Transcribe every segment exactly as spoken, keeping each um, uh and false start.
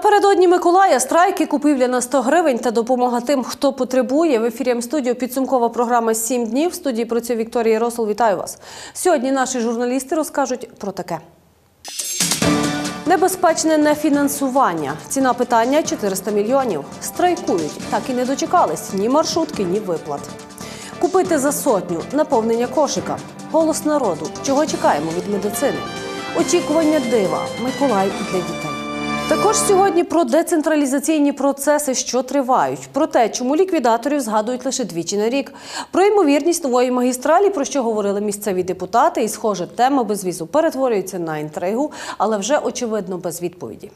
Напередодні Миколая страйки, купівля на сто гривень та допомога тим, хто потребує. В ефірі М-студіо підсумкова програма «Сім днів». В студії працює Вікторія Росол. Вітаю вас. Сьогодні наші журналісти розкажуть про таке. Небезпечне нефінансування. Ціна питання – чотириста мільйонів. Страйкують. Так і не дочекались ні маршрутки, ні виплат. Купити за сотню. Наповнення кошика. Голос народу. Чого чекаємо від медицини? Очікування дива. Миколай для дітей. Також сьогодні про децентралізаційні процеси, що тривають. Про те, чому ліквідаторів згадують лише двічі на рік. Про ймовірність нової магістралі, про що говорили місцеві депутати. І, схоже, тема безвізу перетворюється на інтригу, але вже, очевидно, без відповіді.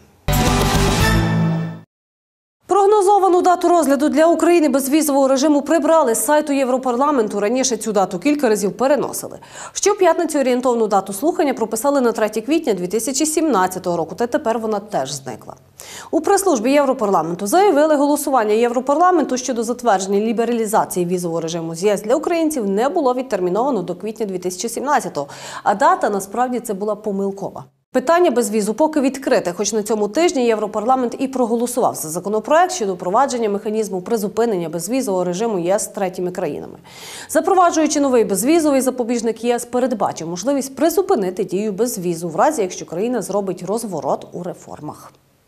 Прогнозовану дату розгляду для України безвізового режиму прибрали з сайту Європарламенту. Раніше цю дату кілька разів переносили. Щоп'ятниці орієнтовну дату слухання прописали на третє квітня дві тисячі сімнадцятого року, та тепер вона теж зникла. У прес-службі Європарламенту заявили, голосування Європарламенту щодо затвердження лібералізації візового режиму з ЄС для українців не було відтерміновано до квітня дві тисячі сімнадцятого, а дата насправді це була помилкова. Питання безвізу поки відкрите, хоч на цьому тижні Європарламент і проголосував за законопроект щодо впровадження механізму призупинення безвізового режиму ЄС з третіми країнами. Запроваджуючи новий безвізовий запобіжник, ЄС передбачив можливість призупинити дію безвізу в разі, якщо країна зробить розворот у реформах.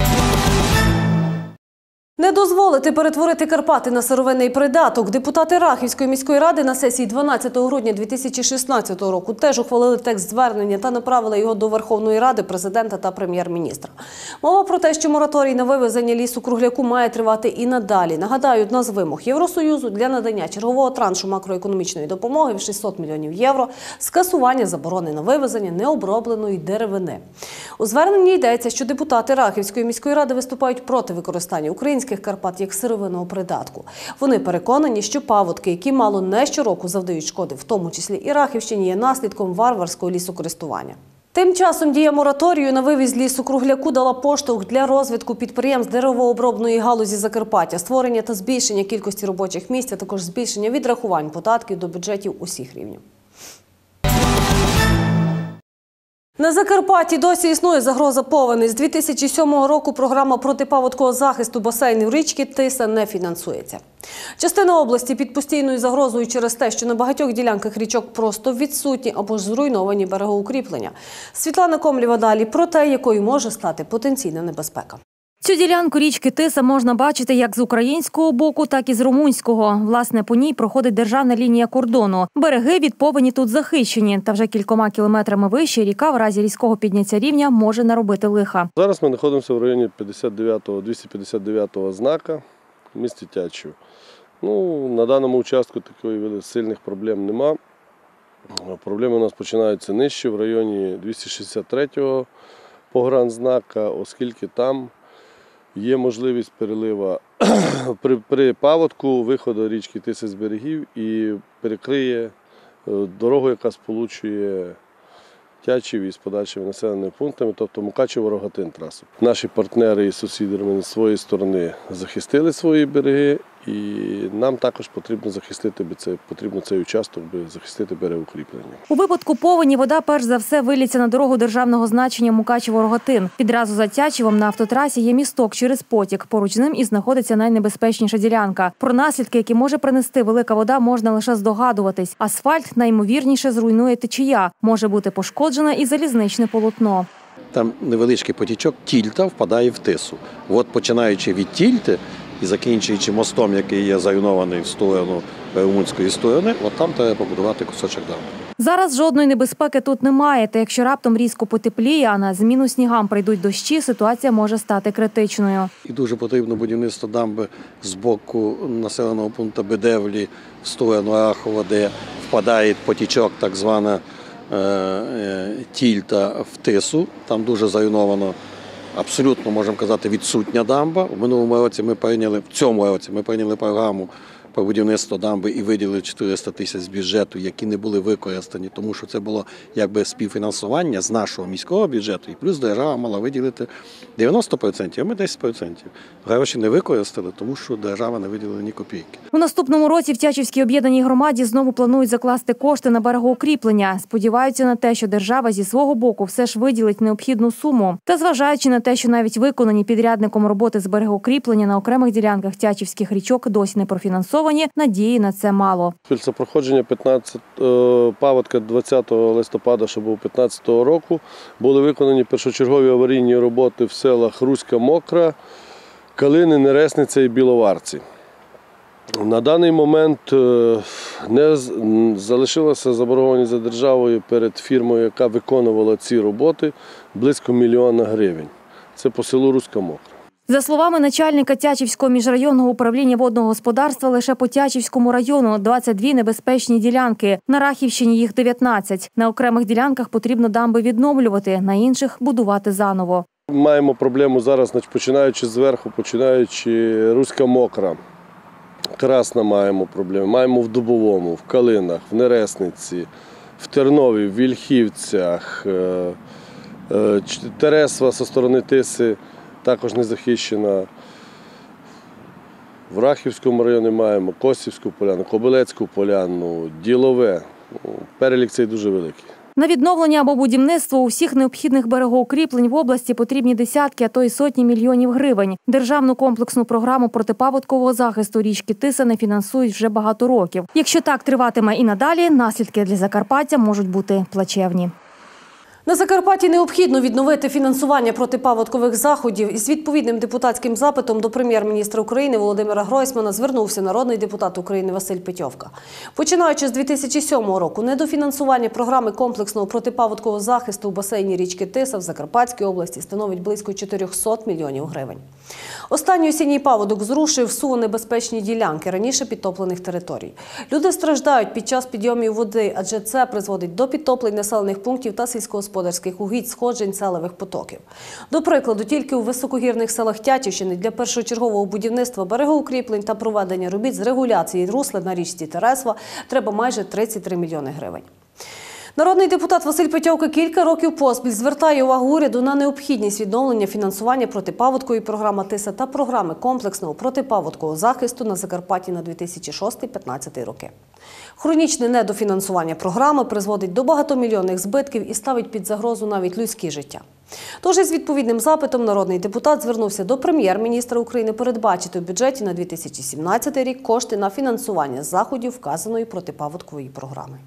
Не дозволити перетворити Карпати на сировинний придаток. Депутати Рахівської міської ради на сесії дванадцятого грудня дві тисячі шістнадцятого року теж ухвалили текст звернення та направили його до Верховної Ради, президента та прем'єр-міністра. Мова про те, що мораторій на вивезення лісу-кругляку має тривати і надалі. Нагадаю, одна з вимог Євросоюзу для надання чергового траншу макроекономічної допомоги в шістсот мільйонів євро – скасування заборони на вивезення необробленої деревини. У зверненні йдеться, що депутати Рахівської міської ради виступають проти використання українських Карпат як сировинного придатку. Вони переконані, що паводки, які мало не щороку завдають шкоди, в тому числі і Рахівщині, є наслідком варварського лісокористування. Тим часом дія мораторію на вивіз лісу-кругляку дала поштовх для розвитку підприємств деревообробної галузі Закарпаття, створення та збільшення кількості робочих місць, а також збільшення відрахувань податків до бюджетів усіх рівнів. На Закарпатті досі існує загроза повеней. З дві тисячі сьомого року програма протипаводкового захисту басейнів річки Тиса не фінансується. Частина області під постійною загрозою через те, що на багатьох ділянках річок просто відсутні або ж зруйновані берегоукріплення. Світлана Комлєва далі про те, якою може стати потенційна небезпека. Цю ділянку річки Тиса можна бачити як з українського боку, так і з румунського. Власне, по ній проходить державна лінія кордону. Береги від повені тут захищені. Та вже кількома кілометрами вище ріка в разі різкого підняття рівня може наробити лиха. Зараз ми знаходимося в районі п'ятдесят дев'ятого, двісті п'ятдесят дев'ятого знака в місті Тячів. Ну, на даному участку такої сильних проблем нема. Проблеми у нас починаються нижче, в районі двісті шістдесят третього погранзнака, оскільки там є можливість перелива при, при паводку, виходу річки Тиси з берегів і перекриє дорогу, яка сполучує Тячів із подальшими населеними пунктами, тобто Мукачево-Рогатин трасу. Наші партнери і сусіди з своєї сторони захистили свої береги, і нам також потрібно захистити потрібно цей участок, захистити берегоукріплення. У випадку повені вода перш за все виліться на дорогу державного значення Мукачево-Рогатин. Відразу за Тячівом на автотрасі є місток через потік. Поруч з ним і знаходиться найнебезпечніша ділянка. Про наслідки, які може принести велика вода, можна лише здогадуватись. Асфальт найімовірніше зруйнує течія. Може бути пошкоджено і залізничне полотно. Там невеличкий потічок Тільта впадає в Тису. От починаючи від Тільти і закінчуючи мостом, який є зруйнований в сторону румунської сторони, от там треба побудувати кусочок дамби. Зараз жодної небезпеки тут немає, та якщо раптом різко потепліє, а на зміну снігам прийдуть дощі, ситуація може стати критичною. І дуже потрібно будівництво дамби з боку населеного пункту Бедевлі в сторону Рахова, де впадає потічок, так звана Тільта в Тису. Там дуже зруйновано, абсолютно, можемо казати, відсутня дамба. В минулому році ми прийняли, в цьому році ми прийняли програму по будівництву дамби і виділили чотириста тисяч з бюджету, які не були використані, тому що це було якби співфінансування з нашого міського бюджету, і плюс держава мала виділити дев'яносто відсотків, а ми десять відсотків. Гроші не використали, тому що держава не виділила ні копійки. У наступному році в Тячівській об'єднаній громаді знову планують закласти кошти на берегоукріплення. Сподіваються на те, що держава зі свого боку все ж виділить необхідну суму. Та зважаючи на те, що навіть виконані підрядником роботи з берегоукріплення на окремих ділянках Тячівських річок досі не профінансовані, надії на це мало. Після проходження п'ятнадцятого паводка двадцятого листопада, що був п'ятнадцятого року, були виконані першочергові аварійні роботи в селах Руська, Мокра, Калини, Нересниця і Біловарці. На даний момент не залишилася заборгованість за державою перед фірмою, яка виконувала ці роботи, близько мільйона гривень. Це по селу Руська, Мокра. За словами начальника Тячівського міжрайонного управління водного господарства, лише по Тячівському району двадцять дві небезпечні ділянки. На Рахівщині їх дев'ятнадцять. На окремих ділянках потрібно дамби відновлювати, на інших – будувати заново. Маємо проблему зараз, починаючи зверху, починаючи Руська, Мокра. Красна маємо проблеми. Маємо в Дубовому, в Калинах, в Нересниці, в Тернові, в Вільхівцях, Тересва зі сторони Тиси також не захищена. В Рахівському районі маємо Косівську поляну, Кобилецьку поляну, Ділове. Перелік цей дуже великий. На відновлення або будівництво усіх необхідних берегоукріплень в області потрібні десятки, а то й сотні мільйонів гривень. Державну комплексну програму протипаводкового захисту річки Тиса не фінансують вже багато років. Якщо так триватиме і надалі, наслідки для Закарпаття можуть бути плачевні. На Закарпатті необхідно відновити фінансування протипаводкових заходів. Із відповідним депутатським запитом до прем'єр-міністра України Володимира Гройсмана звернувся народний депутат України Василь Петьовка. Починаючи з дві тисячі сьомого року, недофінансування програми комплексного протипаводкового захисту у басейні річки Тиса в Закарпатській області становить близько чотирьохсот мільйонів гривень. Останній осінній паводок зрушив суво небезпечні ділянки раніше підтоплених територій. Люди страждають під час підйомів води, адже це призводить до підтоплень населених пунктів та сільськогосподарських угідь, сходжень селових потоків. До прикладу, тільки у високогірних селах Тячівщини для першочергового будівництва берегоукріплень та проведення робіт з регуляції русла на річці Тересва треба майже тридцять три мільйони гривень. Народний депутат Василь Петьовка кілька років поспіль звертає увагу уряду на необхідність відновлення фінансування протипаводкової програми Тиса та програми комплексного протипаводкового захисту на Закарпатті на дві тисячі шостий - дві тисячі п'ятнадцятий роки. Хронічне недофінансування програми призводить до багатомільйонних збитків і ставить під загрозу навіть людське життя. Тож із відповідним запитом народний депутат звернувся до прем'єр-міністра України передбачити у бюджеті на дві тисячі сімнадцятий рік кошти на фінансування заходів вказаної протипаводкової програми.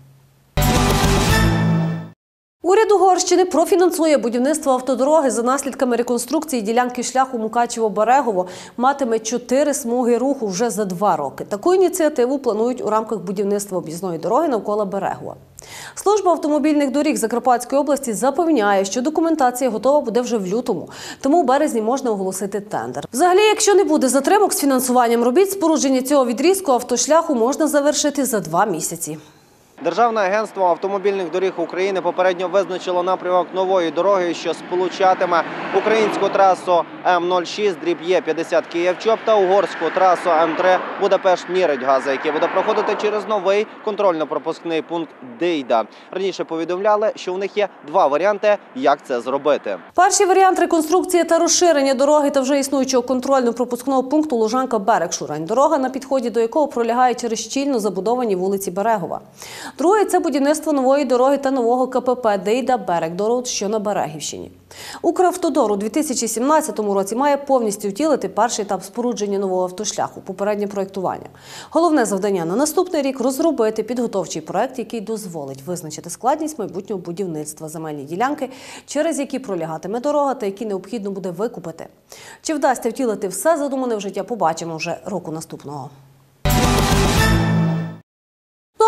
Уряд Угорщини профінансує будівництво автодороги за наслідками реконструкції ділянки шляху Мукачево-Берегово матиме чотири смуги руху вже за два роки. Таку ініціативу планують у рамках будівництва об'їзної дороги навколо Берегова. Служба автомобільних доріг Закарпатської області запевняє, що документація готова буде вже в лютому, тому в березні можна оголосити тендер. Взагалі, якщо не буде затримок з фінансуванням робіт, спорудження цього відрізку автошляху можна завершити за два місяці. Державне агентство автомобільних доріг України попередньо визначило напрямок нової дороги, що сполучатиме українську трасу М нуль шість Е п'ятдесят Київ-Чоп та угорську трасу М три Будапешт-Ніридь-Газа, які буде проходити через новий контрольно-пропускний пункт Дейда. Раніше повідомляли, що у них є два варіанти, як це зробити. Перший варіант – реконструкція та розширення дороги та вже існуючого контрольно-пропускного пункту Лужанка-Берег-Шурань. Дорога, на підході до якого пролягає через щільно забудовані вулиці Берегова. Друге – це будівництво нової дороги та нового ка пе пе Дейда-Берегдород, що на Берегівщині. Укравтодор у дві тисячі сімнадцятому році має повністю втілити перший етап спорудження нового автошляху – попереднє проєктування. Головне завдання на наступний рік – розробити підготовчий проєкт, який дозволить визначити складність майбутнього будівництва, земельні ділянки, через які пролягатиме дорога та які необхідно буде викупити. Чи вдасться втілити все задумане в життя, побачимо вже року наступного. Ну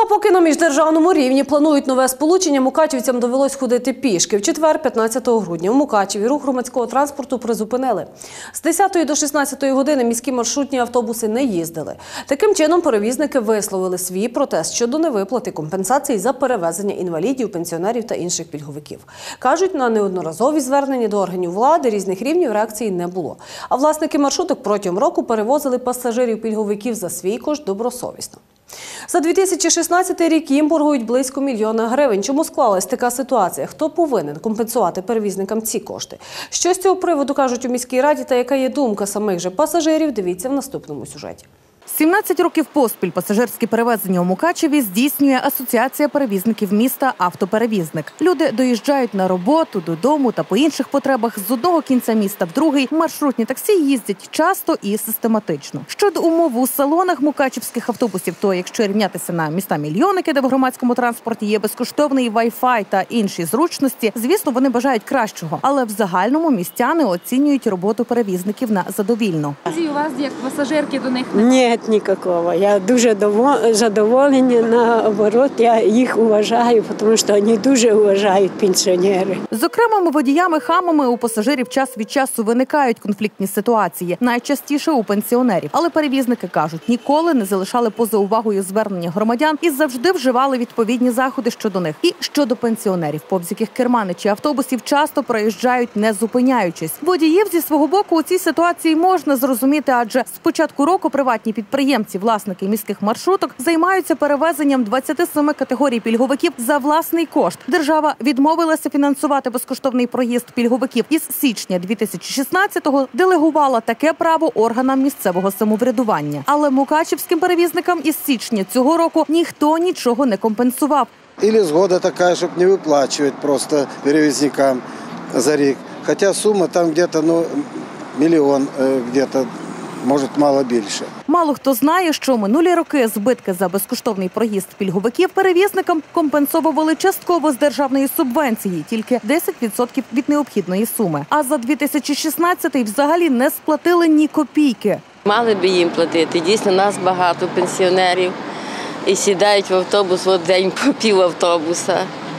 Ну а поки на міждержавному рівні планують нове сполучення, мукачівцям довелось ходити пішки. В четвер, п'ятнадцятого грудня, у Мукачеві рух громадського транспорту призупинили. З десятої до шістнадцятої години міські маршрутні автобуси не їздили. Таким чином, перевізники висловили свій протест щодо невиплати компенсацій за перевезення інвалідів, пенсіонерів та інших пільговиків. Кажуть, на неодноразові звернення до органів влади різних рівнів реакції не було. А власники маршруток протягом року перевозили пасажирів-пільговиків за свій кошт добросовісно. За дві тисячі шістнадцятий рік їм боргують близько мільйона гривень. Чому склалась така ситуація? Хто повинен компенсувати перевізникам ці кошти? Що з цього приводу кажуть у міській раді та яка є думка самих же пасажирів, дивіться в наступному сюжеті. сімнадцять років поспіль пасажирські перевезення у Мукачеві здійснює Асоціація перевізників міста «Автоперевізник». Люди доїжджають на роботу, додому та по інших потребах з одного кінця міста в другий. Маршрутні таксі їздять часто і систематично. Щодо умов у салонах мукачівських автобусів, то якщо рівнятися на міста-мільйонники, де в громадському транспорті є безкоштовний Wi-Fi та інші зручності, звісно, вони бажають кращого. Але в загальному містяни оцінюють роботу перевізників на задовільно. У вас як пасажирки до них Ні, ніякого. Я дуже задоволена, наоборот, я їх вважаю, тому що вони дуже вважають пенсіонери. З окремими водіями-хамами у пасажирів час від часу виникають конфліктні ситуації, найчастіше у пенсіонерів. Але перевізники кажуть, ніколи не залишали поза увагою звернення громадян і завжди вживали відповідні заходи щодо них. І щодо пенсіонерів, повз яких керманичі автобусів часто проїжджають не зупиняючись. Водіїв зі свого боку у цій ситуації можна зрозуміти, адже з початку року приватні підприємці, власники міських маршруток, займаються перевезенням двадцяти семи категорій пільговиків за власний кошт. Держава відмовилася фінансувати безкоштовний проїзд пільговиків. Із січня дві тисячі шістнадцятого делегувала таке право органам місцевого самоврядування. Але мукачівським перевізникам із січня цього року ніхто нічого не компенсував. Или згода така, щоб не виплачувати просто перевізникам за рік. Хоча сума там где-то, ну, мільйон, где-то, може, мало більше. Мало хто знає, що минулі роки збитки за безкоштовний проїзд пільговиків перевізникам компенсовували частково з державної субвенції, тільки десять відсотків від необхідної суми. А за дві тисячі шістнадцятий взагалі не сплатили ні копійки. Мали би їм платити. Дійсно, нас багато пенсіонерів і сідають в автобус в день по пів автобуса.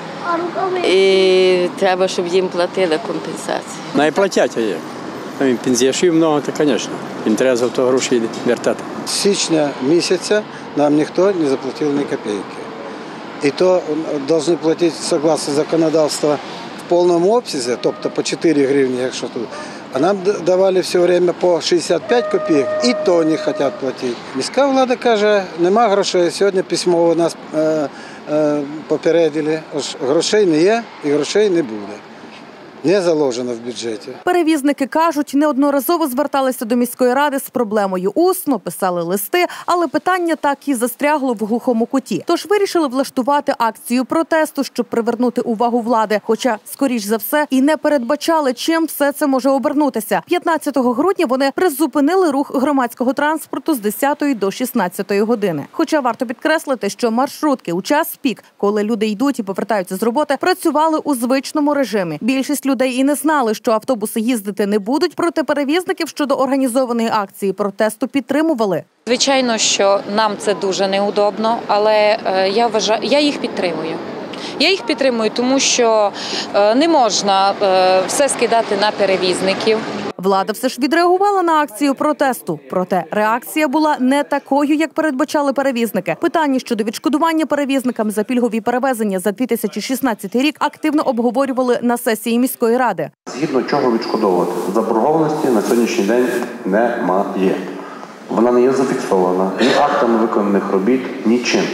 І треба, щоб їм платили компенсацію. Найплатять є. Пенсіонерів багато, то, звісно. Їм треба за то гроші вертати. З січня місяця нам ніхто не заплатив ні копійки. І то повинні платити, согласно законодавства, в повному обсязі, тобто по чотири гривні, якщо тут. А нам давали все время по шістдесят п'ять копійок, і то не хочуть платити. Міська влада каже, нема грошей. Сьогодні письмово нас е, е, попередили, грошей не є і грошей не буде. Не заложено в бюджеті. Перевізники кажуть, неодноразово зверталися до міської ради з проблемою усно, писали листи, але питання так і застрягло в глухому куті. Тож вирішили влаштувати акцію протесту, щоб привернути увагу влади. Хоча, скоріш за все, і не передбачали, чим все це може обернутися. п'ятнадцятого грудня вони призупинили рух громадського транспорту з десятої до шістнадцятої години. Хоча варто підкреслити, що маршрутки у час пік, коли люди йдуть і повертаються з роботи, працювали у звичному режимі. Більшість людей і не знали, що автобуси їздити не будуть, проте перевізників щодо організованої акції протесту підтримували. Звичайно, що нам це дуже неудобно, але я вважаю, я їх підтримую. Я їх підтримую, тому що не можна все скидати на перевізників. Влада все ж відреагувала на акцію протесту. Проте реакція була не такою, як передбачали перевізники. Питання щодо відшкодування перевізникам за пільгові перевезення за дві тисячі шістнадцятий рік активно обговорювали на сесії міської ради. Згідно чого відшкодовувати? Заборгованості на сьогоднішній день немає. Вона не є зафіксована ні актами виконаних робіт, нічим.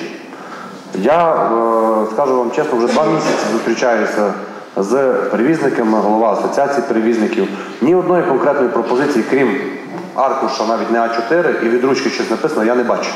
Я е, скажу вам чесно, вже два місяці зустрічаюся з перевізниками, голова асоціації перевізників. Ні одної конкретної пропозиції, крім аркуша, навіть не а чотири, і від ручки щось написано, я не бачу.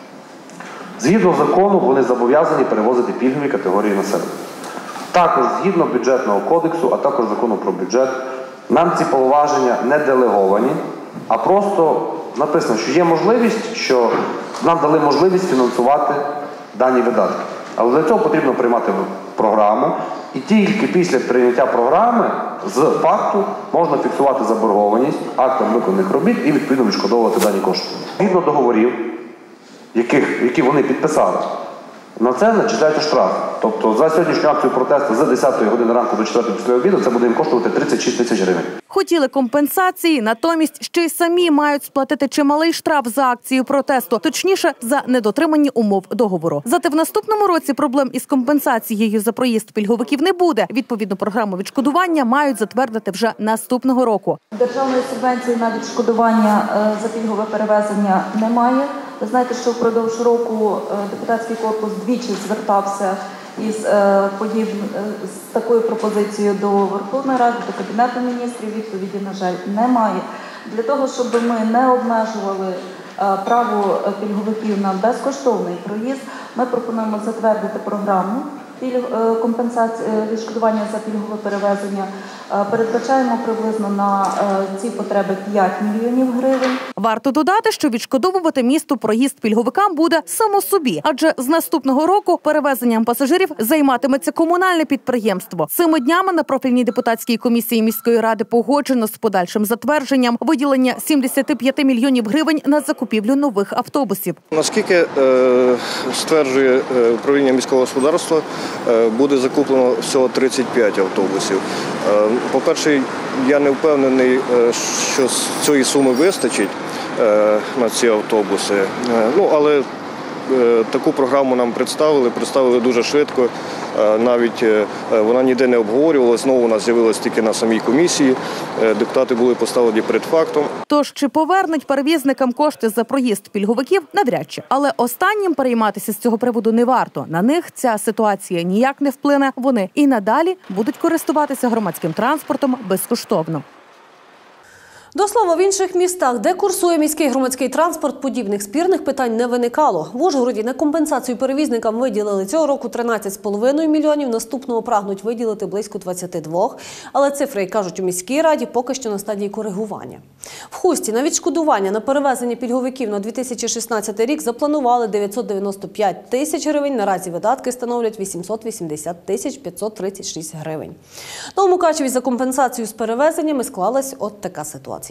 Згідно закону, вони зобов'язані перевозити пільгові категорії населення. Також згідно бюджетного кодексу, а також закону про бюджет, нам ці повноваження не делеговані, а просто написано, що є можливість, що нам дали можливість фінансувати дані видатки. Але для цього потрібно приймати програму, і тільки після прийняття програми з факту можна фіксувати заборгованість актом виконаних робіт і відповідно відшкодовувати дані кошти. Згідно договорів, яких, які вони підписали, На це начисляється штраф. Тобто за сьогоднішню акцію протесту з десятої години ранку до четвертої після обіду це буде їм коштувати тридцять шість тисяч гривень. Хотіли компенсації, натомість ще й самі мають сплатити чималий штраф за акцію протесту, точніше, за недотримання умов договору. Зате в наступному році проблем із компенсацією за проїзд пільговиків не буде. Відповідну програму відшкодування мають затвердити вже наступного року. Державної субвенції на відшкодування за пільгове перевезення немає. Ви знаєте, що впродовж року депутатський корпус двічі звертався із подіб з такою пропозицією до Верховної Ради, до Кабінету міністрів. Відповіді, на жаль, немає. Для того, щоб ми не обмежували право пільговиків на безкоштовний проїзд, ми пропонуємо затвердити програму компенсації відшкодування за пільгове перевезення. Передбачаємо приблизно на ці потреби п'ять мільйонів гривень. Варто додати, що відшкодовувати місту проїзд пільговикам буде само собі, адже з наступного року перевезенням пасажирів займатиметься комунальне підприємство. Цими днями на профільній депутатській комісії міської ради погоджено з подальшим затвердженням виділення сімдесят п'ять мільйонів гривень на закупівлю нових автобусів. Наскільки е, стверджує управління міського господарства, е, буде закуплено всього тридцять п'ять автобусів. Е, По-перше, я не впевнений, що з цієї суми вистачить на ці автобуси. Ну, але таку програму нам представили, представили дуже швидко. Навіть вона ніде не обговорювалася, знову вона з'явилася тільки на самій комісії. Депутати були поставлені перед фактом. Тож, чи повернуть перевізникам кошти за проїзд пільговиків, навряд чи. Але останнім перейматися з цього приводу не варто. На них ця ситуація ніяк не вплине. Вони і надалі будуть користуватися громадським транспортом безкоштовно. До слова, в інших містах, де курсує міський громадський транспорт, подібних спірних питань не виникало. В Ужгороді на компенсацію перевізникам виділили цього року тринадцять з половиною мільйонів, наступного прагнуть виділити близько двадцяти двох. Але цифри, як кажуть у міській раді, поки що на стадії коригування. В Хусті на відшкодування на перевезення пільговиків на дві тисячі шістнадцятий рік запланували дев'ятсот дев'яносто п'ять тисяч гривень, наразі видатки становлять вісімсот вісімдесят тисяч п'ятсот тридцять шість гривень. На Мукачеві за компенсацію з перевезеннями склалась от така ситуація.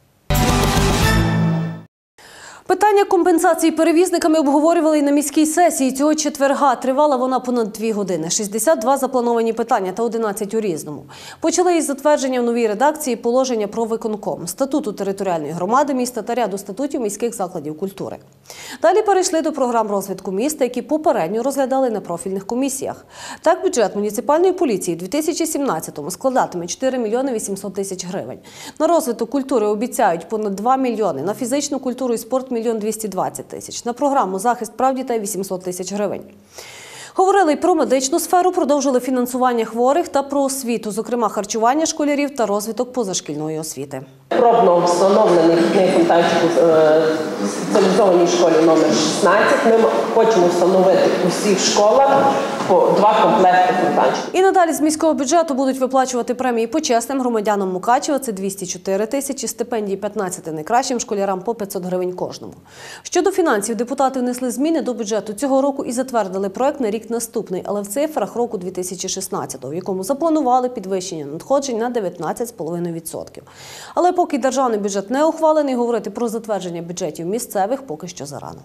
Питання компенсації перевізниками обговорювали і на міській сесії. Цього четверга тривала вона понад дві години. шістдесят два заплановані питання та одинадцять у різному. Почали із затвердження в новій редакції положення про виконком, статуту територіальної громади міста та ряду статутів міських закладів культури. Далі перейшли до програм розвитку міста, які попередньо розглядали на профільних комісіях. Так, бюджет муніципальної поліції у дві тисячі сімнадцятому складатиме чотири мільйони вісімсот тисяч гривень. На розвиток культури обіцяють понад два мільйони, на фізичну культуру і спорт – мільйон двісті двадцять тисяч, на програму «Захист прав дітей» – вісімсот тисяч гривень. Говорили й про медичну сферу, продовжили фінансування хворих та про освіту, зокрема харчування школярів та розвиток позашкільної освіти. Пробно встановлений вхідний фонтанчик у спеціалізованій школі номер шістнадцять. Ми хочемо встановити у всіх школах по два комплекти фонтанчиків. І надалі з міського бюджету будуть виплачувати премії почесним громадянам Мукачева – це двісті чотири тисячі, стипендії п'ятнадцяти найкращим школярам по п'ятсот гривень кожному. Щодо фінансів, депутати внесли зміни до бюджету цього року і затвердили проект на рік наступний, але в цифрах року дві тисячі шістнадцятого, в якому запланували підвищення надходжень на дев'ятнадцять з половиною відсотків. Але поки державний бюджет не ухвалений, говорити про затвердження бюджетів місцевих поки що зарано.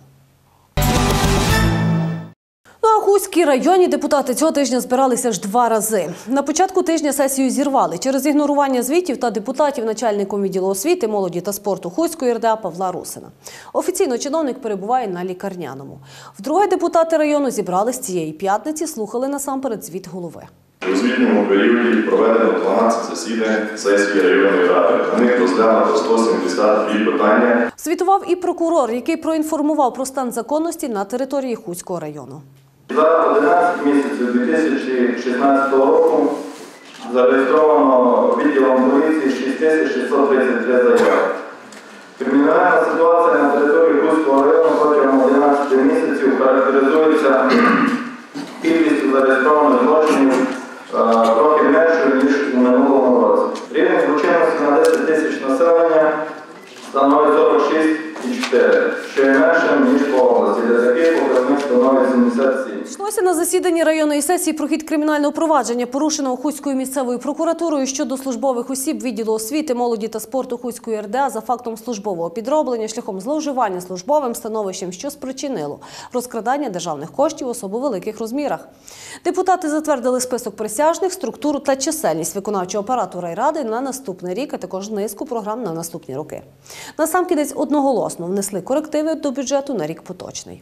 Ну а в Хуській районі депутати цього тижня збиралися аж два рази. На початку тижня сесію зірвали через ігнорування звітів та депутатів начальником відділу освіти, молоді та спорту Хуської РДА Павла Русина. Офіційно чиновник перебуває на лікарняному. Вдруге депутати району зібрались цієї п'ятниці, слухали насамперед звіт голови. У звітному періоді проведено дванадцять засідань сесії районної ради. На них розглянуто сто сімдесят дві питання. Звітував і прокурор, який проінформував про стан законності на території Хуського району. За одинадцять місяців дві тисячі шістнадцятого року зареєстровано відділом поліції шість тисяч шістсот тридцять три заяви. Кримінальна ситуація на території Хуського району протягом одинадцяти місяців характеризується кількістю зареєстрованих злочинів трохи меншою, ніж у минулому році. Рівень злочинності на десять тисяч населення становить сорок шість цілих чотири, що є меншим, ніж по області, де такий показник становить сімдесят сім. Йшлося на засіданні районної сесії про хід кримінального провадження, порушеного Хуською місцевою прокуратурою щодо службових осіб відділу освіти, молоді та спорту Хуської РДА за фактом службового підроблення шляхом зловживання службовим становищем, що спричинило розкрадання державних коштів особо великих розмірах. Депутати затвердили список присяжних, структуру та чисельність виконавчого апарату райради на наступний рік, а також низку програм на наступні роки. Насамкінець одноголосно внесли корективи до бюджету на рік поточний.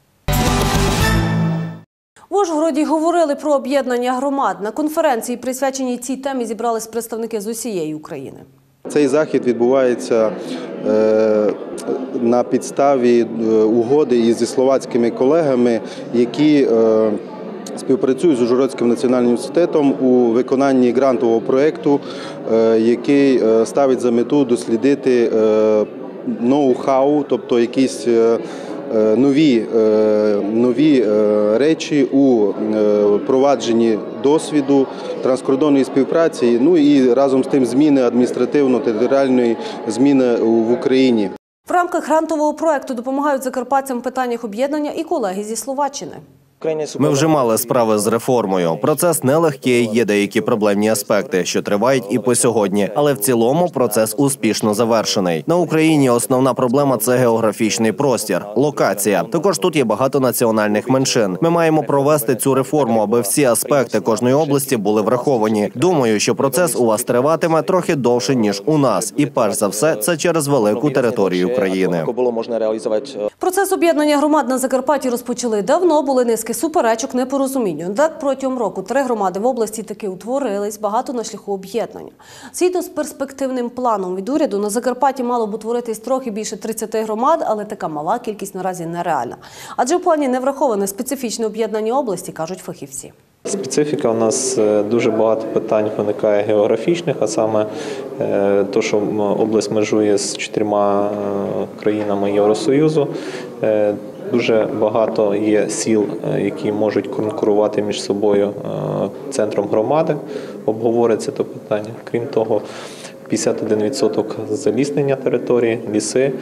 В Ужгороді говорили про об'єднання громад. На конференції, присвяченій цій темі, зібрались представники з усієї України. Цей захід відбувається е, на підставі угоди із словацькими колегами, які е, співпрацюють з Ужгородським національним університетом у виконанні грантового проєкту, е, який е, ставить за мету дослідити е, ноу-хау, тобто якісь е, нові, нові речі у провадженні досвіду, транскордонної співпраці, ну і разом з тим зміни адміністративно-територіальної зміни в Україні. В рамках грантового проєкту допомагають закарпатцям в питаннях об'єднання і колеги зі Словаччини. Ми вже мали справи з реформою. Процес нелегкий, є деякі проблемні аспекти, що тривають і по сьогодні. Але в цілому процес успішно завершений. На Україні основна проблема – це географічний простір, локація. Також тут є багато національних меншин. Ми маємо провести цю реформу, аби всі аспекти кожної області були враховані. Думаю, що процес у вас триватиме трохи довше, ніж у нас. І перш за все, це через велику територію країни. Процес об'єднання громад на Закарпатті розпочали давно, були низки суперечок, непорозумінню. Так, протягом року три громади в області таки утворились, багато на шляху об'єднання. Згідно з перспективним планом від уряду, на Закарпатті мало б утворитись трохи більше тридцяти громад, але така мала кількість наразі нереальна. Адже в плані не враховане специфічне об'єднання області, кажуть фахівці. Специфіка у нас дуже багато питань виникає географічних, а саме те, що область межує з чотирма країнами Євросоюзу. Дуже багато є сіл, які можуть конкурувати між собою центром громади. Обговориться це питання. Крім того, п'ятдесят один відсоток заліснення території, ліси,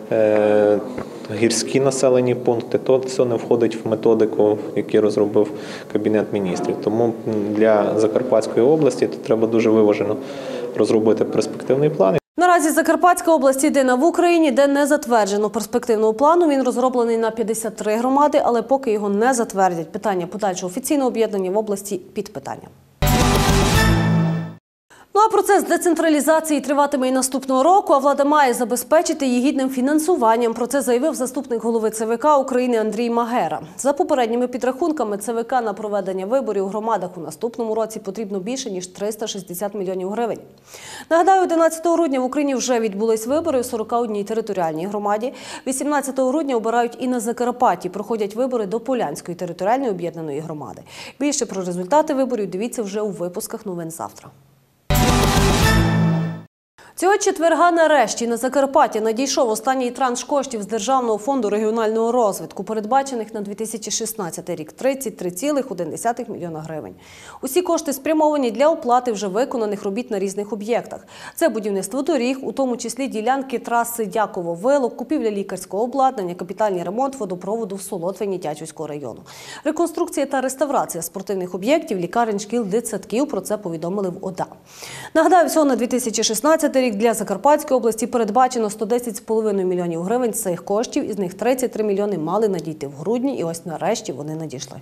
гірські населені пункти, то все не входить в методику, яку розробив Кабінет міністрів. Тому для Закарпатської області тут треба дуже виважено розробити перспективний план. Наразі Закарпатська область єдина в Україні, де не затверджено перспективного плану. Він розроблений на п'ятдесят три громади, але поки його не затвердять. Питання подальшого офіційного об'єднання в області під питанням. Ну а процес децентралізації триватиме і наступного року, а влада має забезпечити її гідним фінансуванням. Про це заявив заступник голови ЦВК України Андрій Магера. За попередніми підрахунками, ЦВК на проведення виборів у громадах у наступному році потрібно більше, ніж триста шістдесят мільйонів гривень. Нагадаю, одинадцятого грудня в Україні вже відбулись вибори у сорока одній територіальній громаді. вісімнадцятого грудня обирають і на Закарпатті. Проходять вибори до Полянської територіальної об'єднаної громади. Більше про результати виборів дивіться вже у випусках новин завтра. Цього четверга нарешті на Закарпатті надійшов останній транш коштів з Державного фонду регіонального розвитку, передбачених на дві тисячі шістнадцятий рік – тридцять три цілих одна десята мільйона гривень. Усі кошти спрямовані для оплати вже виконаних робіт на різних об'єктах. Це будівництво доріг, у тому числі ділянки траси Дяково-Вилок, купівля лікарського обладнання, капітальний ремонт водопроводу в Солотвині Тячівського району. Реконструкція та реставрація спортивних об'єктів, лікарень, шкіл, дитсадків – про це повідомили в ОДА. Нагадаю, всього на дві тисячі шістнадцятий рік для Закарпатської області передбачено сто десять цілих п'ять десятих мільйонів гривень цих коштів, із них тридцять три мільйони мали надійти в грудні, і ось нарешті вони надійшли.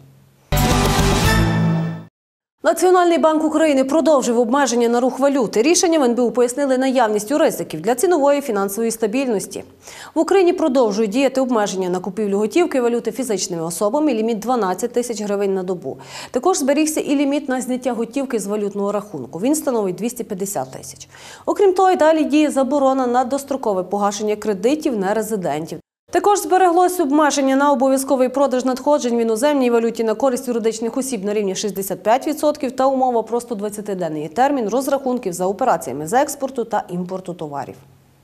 Національний банк України продовжив обмеження на рух валюти. Рішенням ен бе у пояснили наявністю ризиків для цінової фінансової стабільності. В Україні продовжують діяти обмеження на купівлю готівки валюти фізичними особами, ліміт дванадцять тисяч гривень на добу. Також зберігся і ліміт на зняття готівки з валютного рахунку. Він становить двісті п'ятдесят тисяч. Окрім того, й далі діє заборона на дострокове погашення кредитів нерезидентів. Також збереглось обмеження на обов'язковий продаж надходжень в іноземній валюті на користь юридичних осіб на рівні шістдесят п'ять відсотків та умова про сто двадцятиденний термін розрахунків за операціями з експорту та імпорту товарів.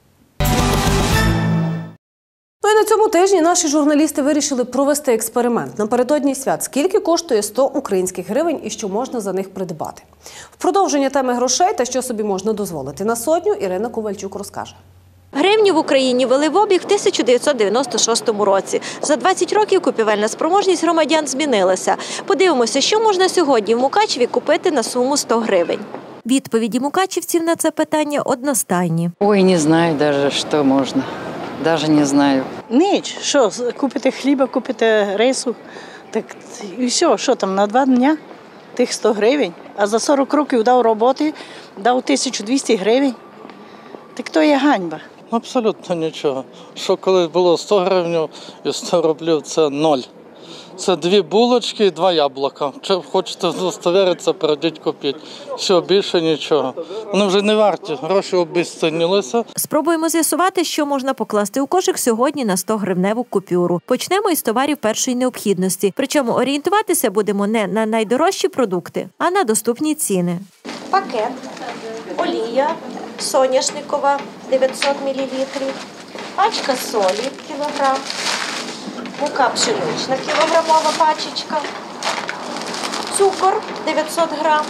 Ну і на цьому тижні наші журналісти вирішили провести експеримент. Напередодні свят. Скільки коштує сто українських гривень і що можна за них придбати? В продовження теми грошей та що собі можна дозволити на сотню Ірина Ковальчук розкаже. Гривню в Україні ввели в обіг в тисяча дев'ятсот дев'яносто шостому році. За двадцять років купівельна спроможність громадян змінилася. Подивимося, що можна сьогодні в Мукачеві купити на суму сто гривень. Відповіді мукачівців на це питання одностайні. Ой, не знаю навіть, що можна. Навіть не знаю. Ніч, що, купити хліба, купити рису, так і все, що там, на два дня тих сто гривень, а за сорок років дав роботи, дав тисячу двісті гривень, так то є ганьба. Абсолютно нічого. Що коли було сто гривень і сто рублів – це ноль. Це дві булочки і два яблука. Чи хочете удостоверитися, перейдіть купіть. Все, більше нічого. Вони вже не варті, гроші обезцінилися. Спробуємо з'ясувати, що можна покласти у кошик сьогодні на сто гривневу купюру. Почнемо із товарів першої необхідності. Причому орієнтуватися будемо не на найдорожчі продукти, а на доступні ціни. Пакет, олія соняшникова дев'ятсот мілілітрів, пачка солі кілограм, мука пшенична кілограмова пачечка, цукор дев'ятсот грам,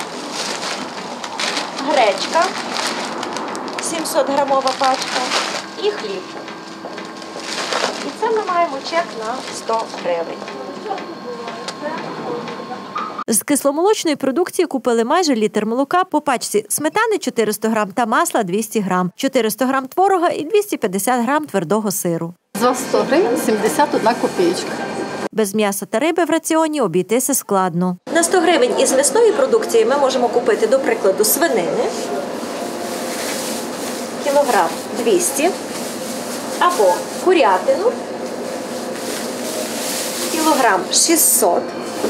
гречка сімсот грамова пачка і хліб. І це ми маємо чек на сто гривень. З кисломолочної продукції купили майже літр молока по пачці сметани чотириста грам та масла двісті грам, чотириста грам творога і двісті п'ятдесят грам твердого сиру. За сто гривень сімдесят одна копійка. Без м'яса та риби в раціоні обійтися складно. На сто гривень із м'ясної продукції ми можемо купити, до прикладу, свинини, кілограм двісті, або курятину, кілограм шістсот.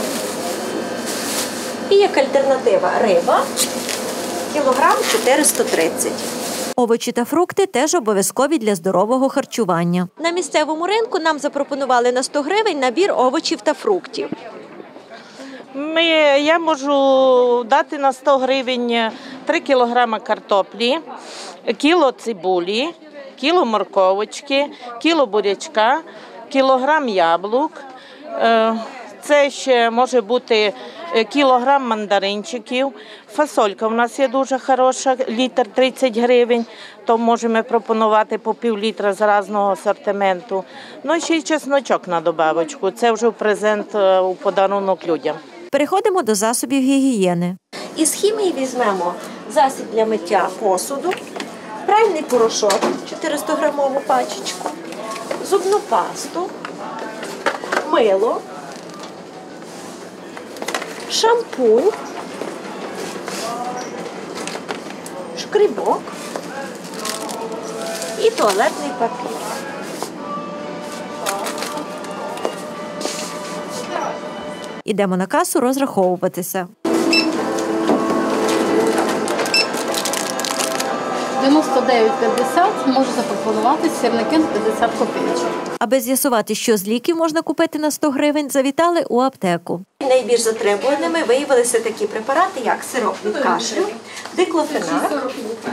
І як альтернатива риба, кілограм чотириста тридцять. Овочі та фрукти теж обов'язкові для здорового харчування. На місцевому ринку нам запропонували на сто гривень набір овочів та фруктів. Ми, я можу дати на сто гривень три кілограми картоплі, кіло цибулі, кіло морковочки, кіло бурячка, кілограм яблук. Це ще може бути кілограм мандаринчиків. Фасолька в нас є дуже хороша, літр тридцять гривень, то можемо пропонувати по пів літра з різного асортименту. Ну і ще й чесночок на добавочку, це вже в презент, у подарунок людям. Переходимо до засобів гігієни. Із хімії візьмемо засіб для миття посуду, пральний порошок, чотириста грамову пачечку, зубну пасту, мило, шампунь, шкрібок і туалетний папір. Ідемо на касу розраховуватися. дев'яносто дев'ять п'ятдесят можу запропонувати сірники на п'ятдесят копійок. Аби з'ясувати, що з ліків можна купити на сто гривень, завітали у аптеку. Найбільш затребуваними виявилися такі препарати, як сироп від кашлю, диклофенак,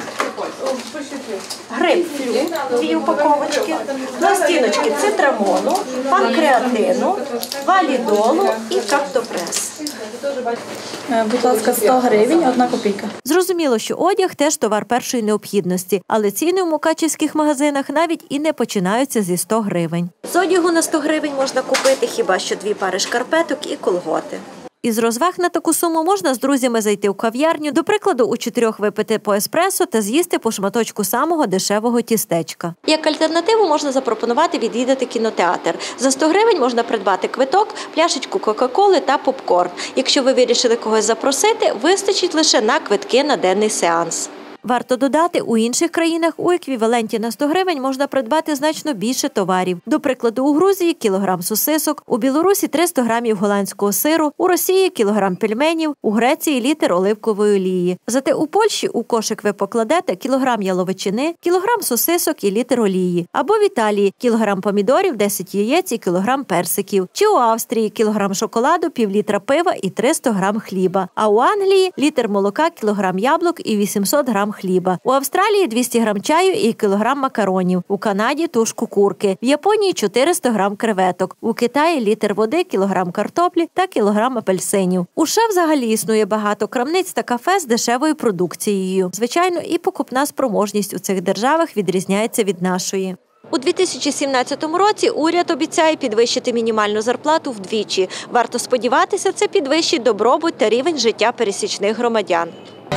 грейпфрут, дві упаковочки, пластиночки цитрамону, панкреатину, валідолу і каптопрес. Будь ласка, сто гривень, одна копійка. Зрозуміло, що одяг теж товар першої необхідності, але ціни в мукачівських магазинах навіть і не починаються зі сто гривень. З одягу на сто гривень можна купити хіба що дві пари шкарпеток і колготи. Із розваг на таку суму можна з друзями зайти в кав'ярню, до прикладу, у чотирьох випити по еспресо та з'їсти по шматочку самого дешевого тістечка. Як альтернативу можна запропонувати відвідати кінотеатр. За сто гривень можна придбати квиток, пляшечку кока-коли та попкорн. Якщо ви вирішили когось запросити, вистачить лише на квитки на денний сеанс. Варто додати, у інших країнах у еквіваленті на сто гривень можна придбати значно більше товарів. До прикладу, у Грузії – кілограм сосисок, у Білорусі – триста грамів голландського сиру, у Росії – кілограм пельменів, у Греції – літр оливкової олії. Зате у Польщі у кошик ви покладете кілограм яловичини, кілограм сосисок і літр олії. Або в Італії – кілограм помідорів, десять яєць і кілограм персиків. Чи у Австрії – кілограм шоколаду, пів літра пива і триста грам хліба. А у Англії – літр молока, кілограм яблук і вісімсот грам хліба. У Австралії двісті грам чаю і кілограм макаронів. У Канаді – тушку курки. В Японії – чотириста грам креветок. У Китаї – літр води, кілограм картоплі та кілограм апельсинів. У США взагалі існує багато крамниць та кафе з дешевою продукцією. Звичайно, і покупна спроможність у цих державах відрізняється від нашої. У дві тисячі сімнадцятому році уряд обіцяє підвищити мінімальну зарплату вдвічі. Варто сподіватися, це підвищить добробут та рівень життя пересічних громадян.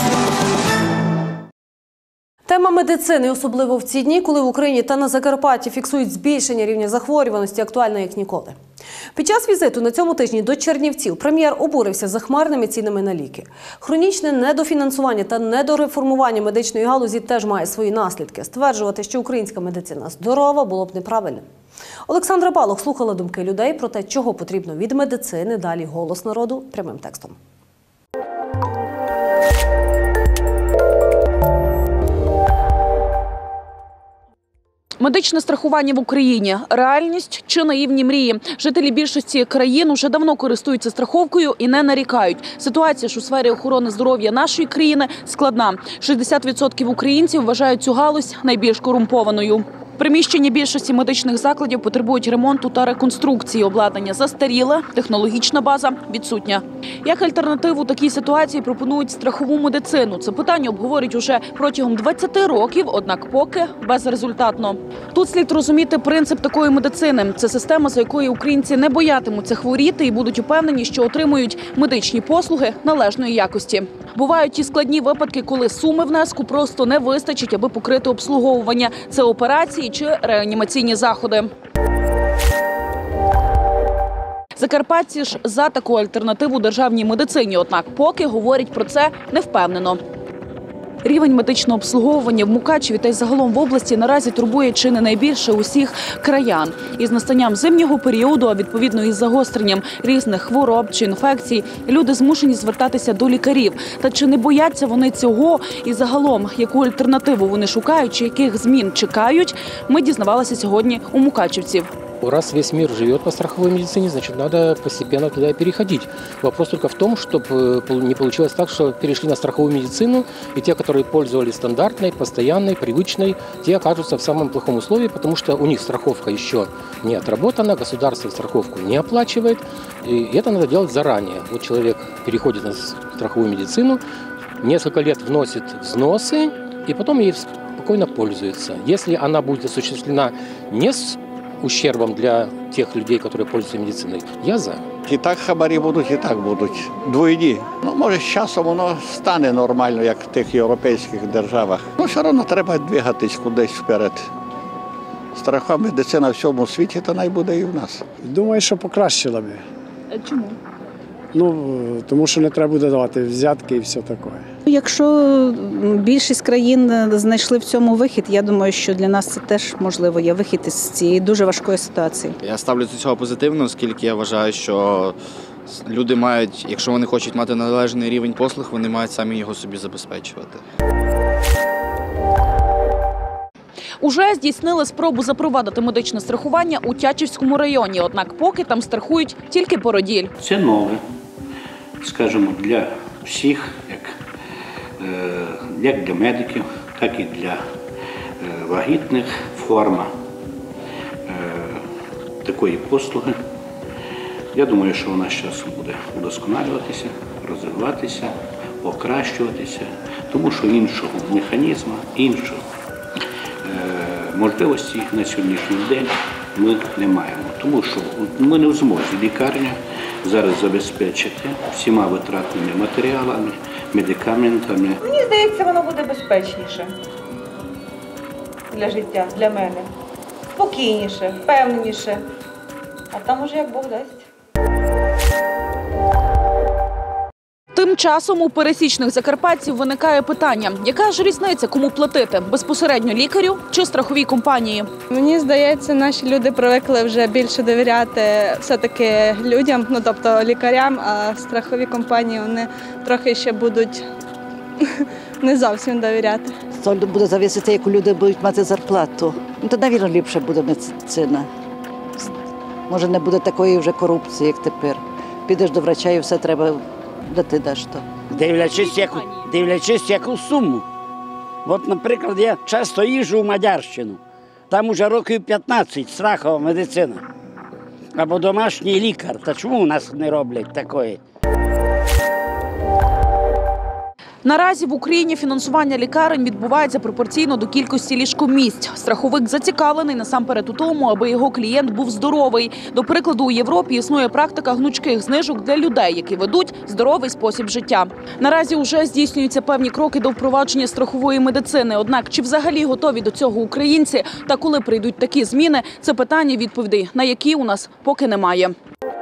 Тема медицини, особливо в ці дні, коли в Україні та на Закарпатті фіксують збільшення рівня захворюваності, актуальна як ніколи. Під час візиту на цьому тижні до Чернівців прем'єр обурився захмарними цінами на ліки. Хронічне недофінансування та недореформування медичної галузі теж має свої наслідки. Стверджувати, що українська медицина здорова, було б неправильним. Олександра Балох слухала думки людей про те, чого потрібно від медицини. Далі «Голос народу» прямим текстом. Медичне страхування в Україні – реальність чи наївні мрії? Жителі більшості країн уже давно користуються страховкою і не нарікають. Ситуація ж у сфері охорони здоров'я нашої країни складна. шістдесят відсотків українців вважають цю галузь найбільш корумпованою. Приміщення більшості медичних закладів потребують ремонту та реконструкції. Обладнання застаріле, технологічна база відсутня. Як альтернативу такій ситуації пропонують страхову медицину? Це питання обговорюють уже протягом двадцяти років, однак поки безрезультатно. Тут слід розуміти принцип такої медицини. Це система, за якою українці не боятимуться хворіти і будуть упевнені, що отримують медичні послуги належної якості. Бувають ті складні випадки, коли суми внеску просто не вистачить, аби покрити обслуговування. Це операції чи реанімаційні заходи. Закарпатці ж за таку альтернативу державній медицині, однак поки говорять про це невпевнено. Рівень медичного обслуговування в Мукачеві та й загалом в області наразі турбує чи не найбільше усіх краян. Із настанням зимнього періоду, а відповідно із загостренням різних хвороб чи інфекцій, люди змушені звертатися до лікарів. Та чи не бояться вони цього і загалом, яку альтернативу вони шукають, чи яких змін чекають, ми дізнавалися сьогодні у мукачевців. Раз весь мир живет по страховой медицине, значит, надо постепенно туда переходить. Вопрос только в том, чтобы не получилось так, что перешли на страховую медицину, и те, которые пользовались стандартной, постоянной, привычной, те окажутся в самом плохом условии, потому что у них страховка еще не отработана, государство страховку не оплачивает, и это надо делать заранее. Вот человек переходит на страховую медицину, несколько лет вносит взносы, и потом ей спокойно пользуется. Если она будет осуществлена не с ущербом для тих людей, які пользуються медициною, я за. І так хабарі будуть, і так будуть. Двойні. Ну, може, з часом воно стане нормально, як в тих європейських державах. Ну, все одно треба двигатись кудись вперед. Страхова медицина в всьому світі, то най буде і в нас. Думаю, що покращила би. Чому? Ну, тому що не треба буде давати взятки і все таке. Якщо більшість країн знайшли в цьому вихід, я думаю, що для нас це теж можливо є вихід із цієї дуже важкої ситуації. Я ставлю до цього позитивно, оскільки я вважаю, що люди мають, якщо вони хочуть мати належний рівень послуг, вони мають самі його собі забезпечувати. Уже здійснили спробу запровадити медичне страхування у Тячівському районі, однак поки там страхують тільки породіль. Це нове, скажімо, для всіх, як, як для медиків, так і для вагітних форма такої послуги. Я думаю, що вона з часом буде удосконалюватися, розвиватися, покращуватися, тому що іншого механізму, іншого можливості на сьогоднішній день ми не маємо. Тому що ми не в змозі лікарня зараз забезпечити всіма витратними матеріалами, медикаментами. Мені здається, воно буде безпечніше для життя, для мене. Спокійніше, впевненіше. А там уже як Бог дасть. Тим часом у пересічних закарпатців виникає питання, яка ж різниця, кому платити – безпосередньо лікарю чи страховій компанії? Мені здається, наші люди привикли вже більше довіряти все-таки людям, ну тобто лікарям, а страхові компанії вони трохи ще будуть не зовсім довіряти. Це буде залежати, яку люди будуть мати зарплату. Ну, то, мабуть, ліпше буде медицина. Може, не буде такої вже корупції, як тепер. Підеш до врача і все треба. Де ти даш то? Дивлячись, яку, дивлячись, яку суму. От, наприклад, я часто їжджу в Мадярщину. Там уже років п'ятнадцять страхова медицина. Або домашній лікар. Та чому у нас не роблять такої? Наразі в Україні фінансування лікарень відбувається пропорційно до кількості ліжкомісць. Страховик зацікавлений насамперед у тому, аби його клієнт був здоровий. До прикладу, у Європі існує практика гнучких знижок для людей, які ведуть здоровий спосіб життя. Наразі вже здійснюються певні кроки до впровадження страхової медицини. Однак, чи взагалі готові до цього українці та коли прийдуть такі зміни – це питання, відповідей на які у нас поки немає.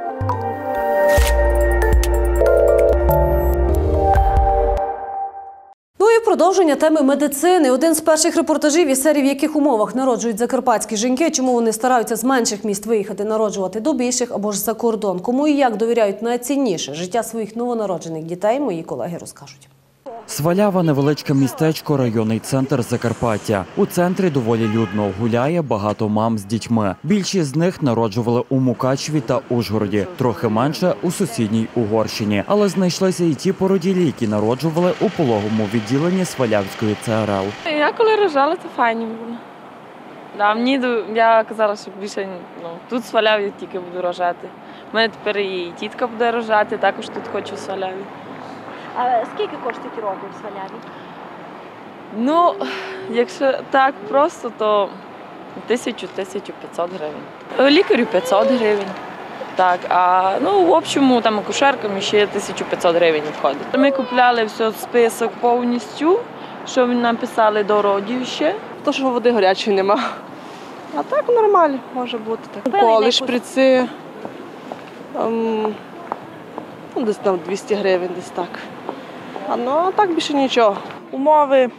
Ну і продовження теми медицини. Один з перших репортажів із серії, в яких умовах народжують закарпатські жінки, чому вони стараються з менших міст виїхати народжувати до більших або ж за кордон. Кому і як довіряють найцінніше життя своїх новонароджених дітей, мої колеги розкажуть. Свалява – невеличке містечко, районний центр Закарпаття. У центрі доволі людно. Гуляє багато мам з дітьми. Більшість з них народжували у Мукачеві та Ужгороді. Трохи менше – у сусідній Угорщині. Але знайшлися і ті породілі, які народжували у пологовому відділенні Свалявської Це Ер Ел. Я коли рожала, це файні було. Да, мені, я казала, що більше ну, тут в Сваляві тільки буду рожати. У мене тепер і тітка буде рожати, також тут хочу в Сваляві. А скільки коштують роди в Сваляві? Ну, якщо так просто, то тисячу - тисячу п'ятсот гривень. Лікарю п'ятсот гривень. Так, а ну, в общому, там акушеркам ще тисячу п'ятсот гривень входить. Ми купляли все, список повністю, що нам писали до родів ще. То, що води гарячої нема. А так нормально може бути. Так. Коли шприци, ем, ну, десь там двісті гривень, десь так. А, ну, а так більше нічого. Умови,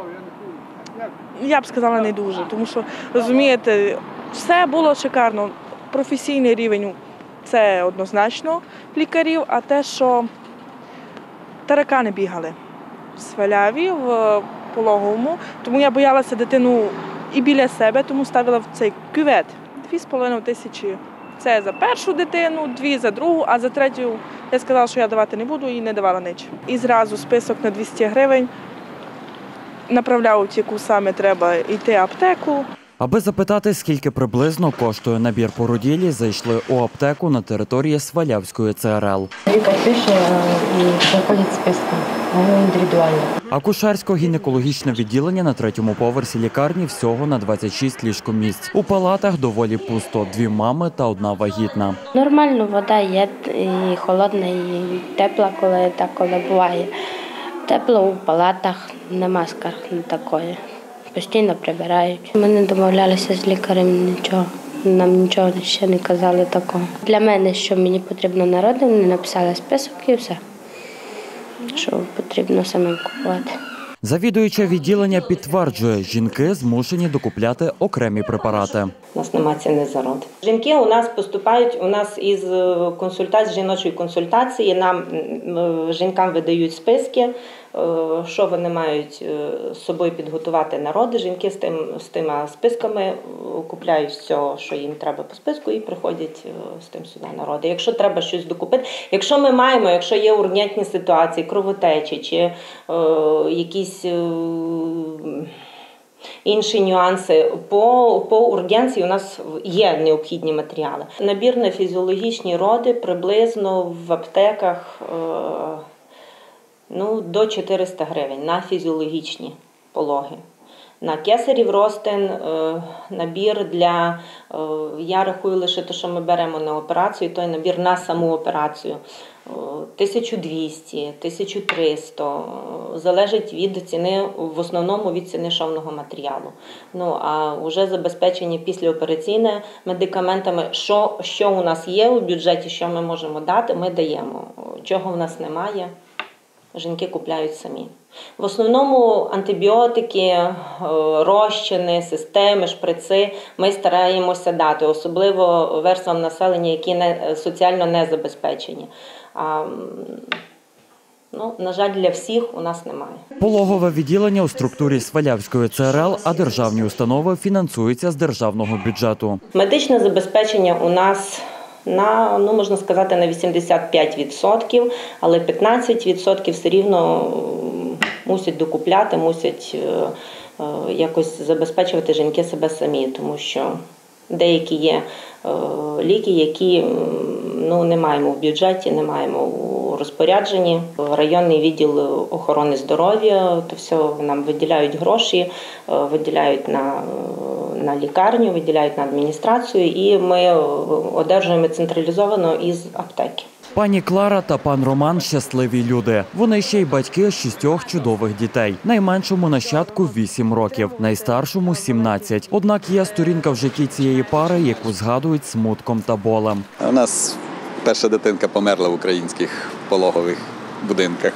я б сказала, не дуже, тому що, розумієте, все було шикарно. Професійний рівень – це однозначно лікарів, а те, що таракани бігали в Сваляві, в пологовому, тому я боялася дитину і біля себе, тому ставила в цей кювет. Дві з половиною тисячі. Це за першу дитину, дві за другу, а за третю я сказала, що я давати не буду і не давала нічого. І зразу список на двісті гривень, направляють, яку саме треба йти аптеку. Аби запитати, скільки приблизно коштує набір породілі, зайшли у аптеку на території Свалявської Це Ер Ел. Лікар пише і приходить списком, воно індивідуально. Акушерсько-гінекологічне відділення на третьому поверсі лікарні всього на двадцять шість ліжкомісць. У палатах доволі пусто – дві мами та одна вагітна. Нормально, вода є і холодна, і тепла, коли так, коли буває. Тепло у палатах, нема скарг на такої. Постійно прибирають. Ми не домовлялися з лікарем нічого. Нам нічого ще не казали такого. Для мене, що мені потрібно народити, вони написали список і все. Що потрібно самим купувати. Завідуюча відділення підтверджує, жінки змушені докупляти окремі препарати. У нас немає ціни за род. Жінки у нас поступають, у нас із консультації, жіночої консультації, нам жінкам видають списки, що вони мають з собою підготувати на роди. Жінки з, тим, з тими списками купляють все, що їм треба по списку, і приходять з тим сюди на роди. Якщо треба щось докупити, якщо ми маємо, якщо є ургентні ситуації, кровотечі чи е, якісь е, інші нюанси, по, по ургенції у нас є необхідні матеріали. Набір на фізіологічні роди приблизно в аптеках е, ну, до чотириста гривень на фізіологічні пологи. На кесарів розтин набір для, я рахую лише те, що ми беремо на операцію, той набір на саму операцію. тисяча двісті, тисяча триста, залежить від ціни, в основному від ціни шовного матеріалу. Ну, а вже забезпечення післяопераційне медикаментами, що, що у нас є у бюджеті, що ми можемо дати, ми даємо. Чого в нас немає, жінки купляють самі. В основному антибіотики, розчини, системи, шприци ми стараємося дати, особливо верствам населення, які не, соціально не забезпечені. А, ну, на жаль, для всіх у нас немає. Пологове відділення у структурі Свалявської Це Ер Ел, а державні установи фінансуються з державного бюджету. Медичне забезпечення у нас на, ну, можна сказати, на вісімдесят п'ять відсотків, але п'ятнадцять відсотків все рівно мусять докупляти, мусять якось забезпечувати жінки себе самі, тому що деякі є ліки, які ну, не маємо в бюджеті, не маємо у розпорядженні. Районний відділ охорони здоров'я, то все нам виділяють гроші, виділяють на, на лікарню, виділяють на адміністрацію, і ми одержуємо централізовано із аптеки. Пані Клара та пан Роман – щасливі люди. Вони ще й батьки шістьох чудових дітей. Найменшому нащадку – вісім років, найстаршому – сімнадцять. Однак є сторінка в житті цієї пари, яку згадують смутком та болем. У нас перша дитинка померла в українських пологових будинках,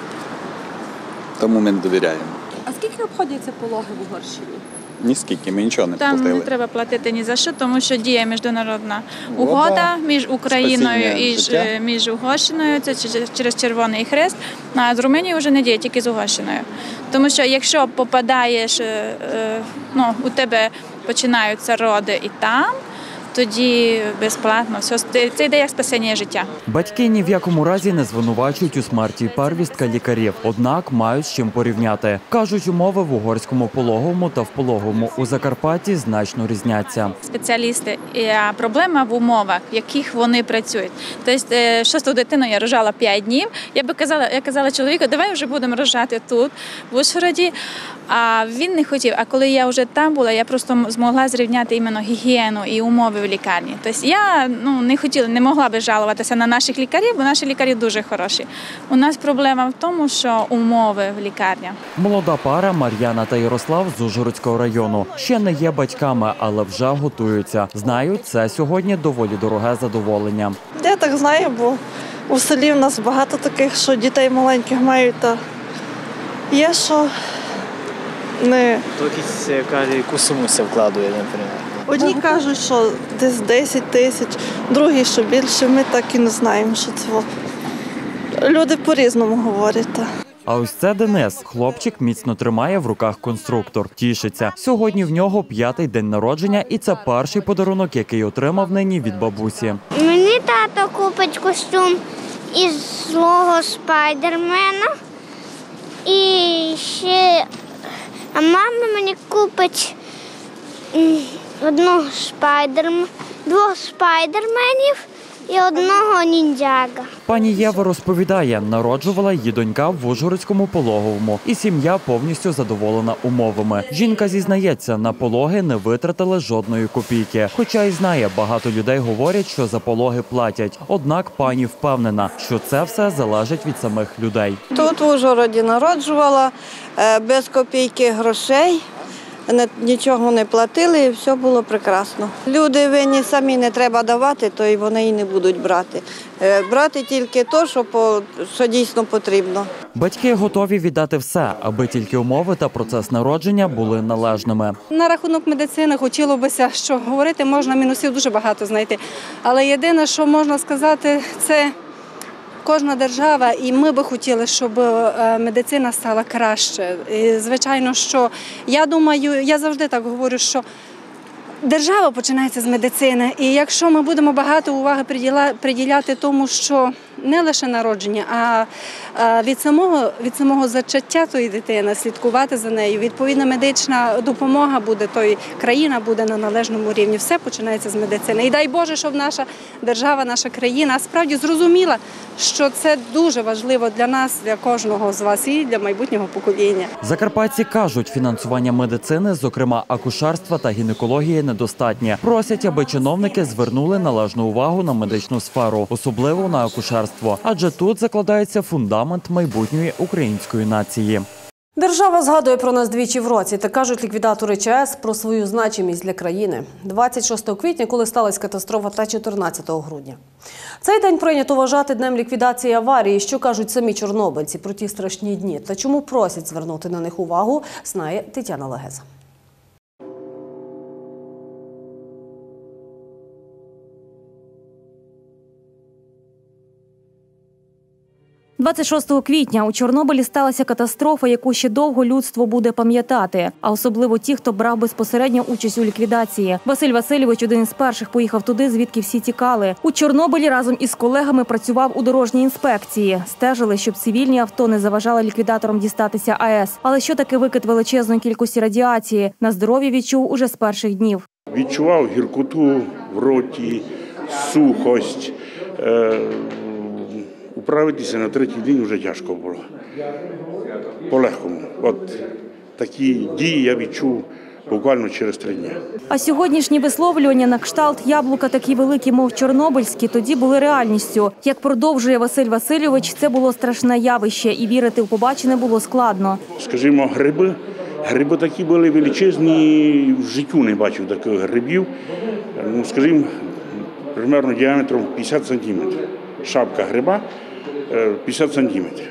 тому ми не довіряємо. А скільки обходяться пологи в Угорщині? Ніскільки, ми нічого не Там платили. не треба платити ні за що, тому що діє міжнародна угода між Україною і ж- між Угорщиною, це через- через Червоний Хрест, а з Румунією вже не діє, тільки з Угорщиною. Тому що якщо попадаєш, е, е, ну, у тебе починаються роди і там, тоді безплатно. Все, це йде як спасення життя. Батьки ні в якому разі не звинувачують у смерті первістка лікарів, однак мають з чим порівняти. Кажуть, умови в угорському пологовому та в пологовому у Закарпатті значно різняться. Спеціалісти, і проблема в умовах, в яких вони працюють. Тобто, е, шосту дитину я рожала п'ять днів. Я би казала, я казала чоловіку, давай вже будемо рожати тут, в Ужгороді. А він не хотів. А коли я вже там була, я просто змогла зрівняти іменно гігієну і умови в лікарні. Тобто я ну, не хотіла, не могла би жалуватися на наших лікарів, бо наші лікарі дуже хороші. У нас проблема в тому, що умови в лікарні. Молода пара Мар'яна та Ярослав з Ужгородського району. Ще не є батьками, але вже готуються. Знають, це сьогодні доволі дороге задоволення. Я так знаю, бо у селі в нас багато таких, що дітей маленьких мають, та є, що не... То якісь яку суму це вкладує, наприклад? Одні кажуть, що десь десять тисяч, другі, що більше. Ми так і не знаємо, що це. Люди по-різному говорять. Та. А ось це Денис. Хлопчик міцно тримає в руках конструктор. Тішиться. Сьогодні в нього п'ятий день народження, і це перший подарунок, який отримав нині від бабусі. Мені тато купить костюм із злого спайдермена. І ще а мама мені купить одного спайдермена, двох спайдерменів і одного ніндзяга. Пані Єва розповідає, народжувала її донька в Ужгородському пологовому, і сім'я повністю задоволена умовами. Жінка зізнається, на пологи не витратили жодної копійки. Хоча й знає, багато людей говорять, що за пологи платять. Однак пані впевнена, що це все залежить від самих людей. Тут в Ужгороді народжувала, без копійки грошей. Нічого не платили і все було прекрасно. Люди винні самі не треба давати, то й вони і не будуть брати. Брати тільки те, що, що дійсно потрібно. Батьки готові віддати все, аби тільки умови та процес народження були належними. На рахунок медицини хотілося б, що говорити можна, мінусів дуже багато знайти. Але єдине, що можна сказати, це кожна держава, і ми би хотіли, щоб медицина стала краще. І, звичайно, що я думаю, я завжди так говорю, що держава починається з медицини. І якщо ми будемо багато уваги приділяти тому, що не лише народження, а від самого, від самого зачаття тої дитини, слідкувати за нею, відповідна медична допомога буде, то й країна буде на належному рівні. Все починається з медицини. І дай Боже, щоб наша держава, наша країна справді зрозуміла, що це дуже важливо для нас, для кожного з вас і для майбутнього покоління. Закарпатці кажуть, фінансування медицини, зокрема акушерства та гінекології, недостатнє. Просять, аби чиновники звернули належну увагу на медичну сферу, особливо на акушерство. Адже тут закладається фундамент майбутньої української нації. Держава згадує про нас двічі в році, та кажуть ліквідатори ЧАЕС про свою значимість для країни. двадцять шостого квітня, коли сталася катастрофа, та чотирнадцятого грудня. Цей день прийнято вважати днем ліквідації аварії. Що кажуть самі чорнобильці про ті страшні дні та чому просять звернути на них увагу, знає Тетяна Легеза. двадцять шостого квітня у Чорнобилі сталася катастрофа, яку ще довго людство буде пам'ятати, а особливо ті, хто брав безпосередньо участь у ліквідації. Василь Васильович один із перших поїхав туди, звідки всі тікали. У Чорнобилі разом із колегами працював у дорожній інспекції. Стежили, щоб цивільні авто не заважали ліквідаторам дістатися АЕС. Але що таке викид величезної кількості радіації? На здоров'я відчув уже з перших днів. Відчував гіркоту в роті, сухость. Е Управитися на третій день вже тяжко було. По-легкому. От такі дії я відчув буквально через три дні. А сьогоднішні висловлювання на кшталт «яблука такі великі, мов чорнобильські» тоді були реальністю. Як продовжує Василь Васильович, це було страшне явище, і вірити в побачене було складно. Скажімо, гриби. Гриби такі були величезні, в життю не бачив таких грибів. Ну, скажімо, примерно діаметром п'ятдесят сантиметрів. Шапка гриба п'ятдесят сантиметрів.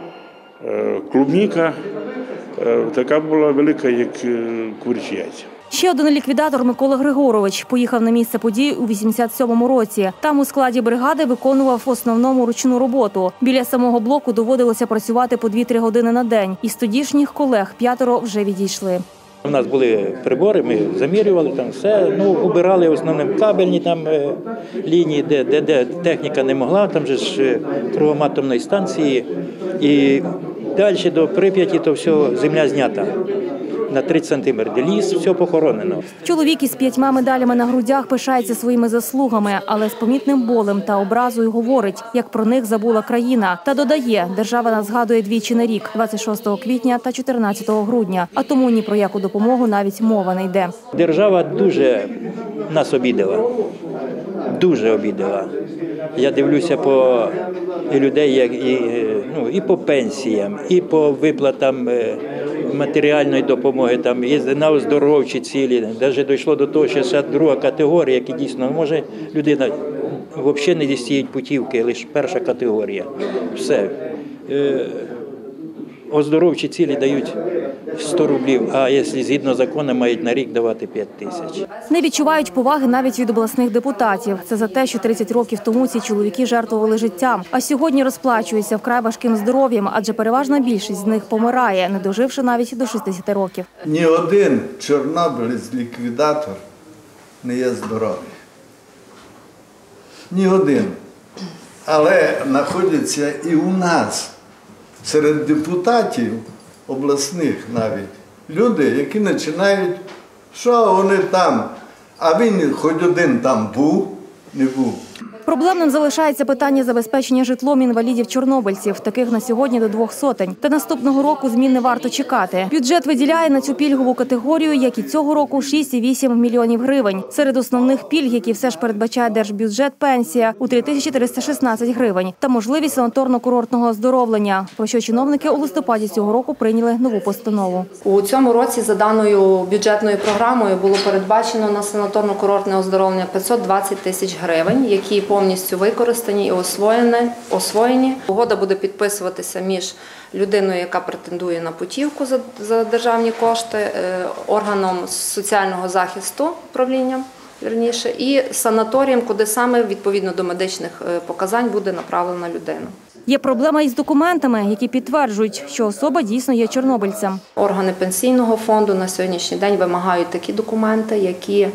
Клубніка така була велика, як курячі яйця. Ще один ліквідатор Микола Григорович поїхав на місце події у вісімдесят сьомому році. Там у складі бригади виконував в основному ручну роботу. Біля самого блоку доводилося працювати по дві-три години на день. Із тодішніх колег п'ятеро вже відійшли. У нас були прибори, ми замірювали там все, ну, убирали в основному кабельні там лінії, де, де, де техніка не могла, там же ж кругом атомної станції. І далі до Прип'яті то все, земля знята. На тридцять сантиметрів ліс, все похоронено. Чоловік із п'ятьма медалями на грудях пишається своїми заслугами, але з помітним болем та образою говорить, як про них забула країна. Та додає, держава нас згадує двічі на рік – двадцять шостого квітня та чотирнадцятого грудня. А тому ні про яку допомогу навіть мова не йде. Держава дуже нас обідала. Дуже обідала. Я дивлюся по людей, як і, ну, і по пенсіям, і по виплатам матеріальної допомоги, там, і на оздоровчі цілі. Навіть дійшло до того, що ще друга категорія, яка дійсно може людина взагалі не дістають путівки, лише перша категорія. Все. Оздоровчі цілі дають сто рублів, а якщо згідно закону мають на рік давати п'ять тисяч. Не відчувають поваги навіть від обласних депутатів. Це за те, що тридцять років тому ці чоловіки жертвували життям, а сьогодні розплачуються вкрай важким здоров'ям, адже переважна більшість з них помирає, не доживши навіть до шістдесяти років. Ні один чорнобилець-ліквідатор не є здоровий. Ні один. Але знаходяться і у нас. Серед депутатів обласних навіть люди, які починають, що вони там, а він хоч один там був, не був. Проблемним залишається питання забезпечення житлом інвалідів-чорнобильців. Таких на сьогодні до двох сотень. Та наступного року змін не варто чекати. Бюджет виділяє на цю пільгову категорію, як і цього року, шість цілих вісім десятих мільйонів гривень. Серед основних пільг, які все ж передбачає держбюджет, пенсія у три тисячі триста шістнадцять гривень та можливість санаторно-курортного оздоровлення, про що чиновники у листопаді цього року прийняли нову постанову. У цьому році за даною бюджетною програмою було передбачено на санаторно-курортне оздоровлення п'ятсот двадцять тисяч гривень, які повністю використані і освоєні. освоєні. Угода буде підписуватися між людиною, яка претендує на путівку за, за державні кошти, органом соціального захисту, управлінням, вірніше, і санаторієм, куди саме відповідно до медичних показань буде направлена людина. Є проблема із документами, які підтверджують, що особа дійсно є чорнобильцем. Органи пенсійного фонду на сьогоднішній день вимагають такі документи, які,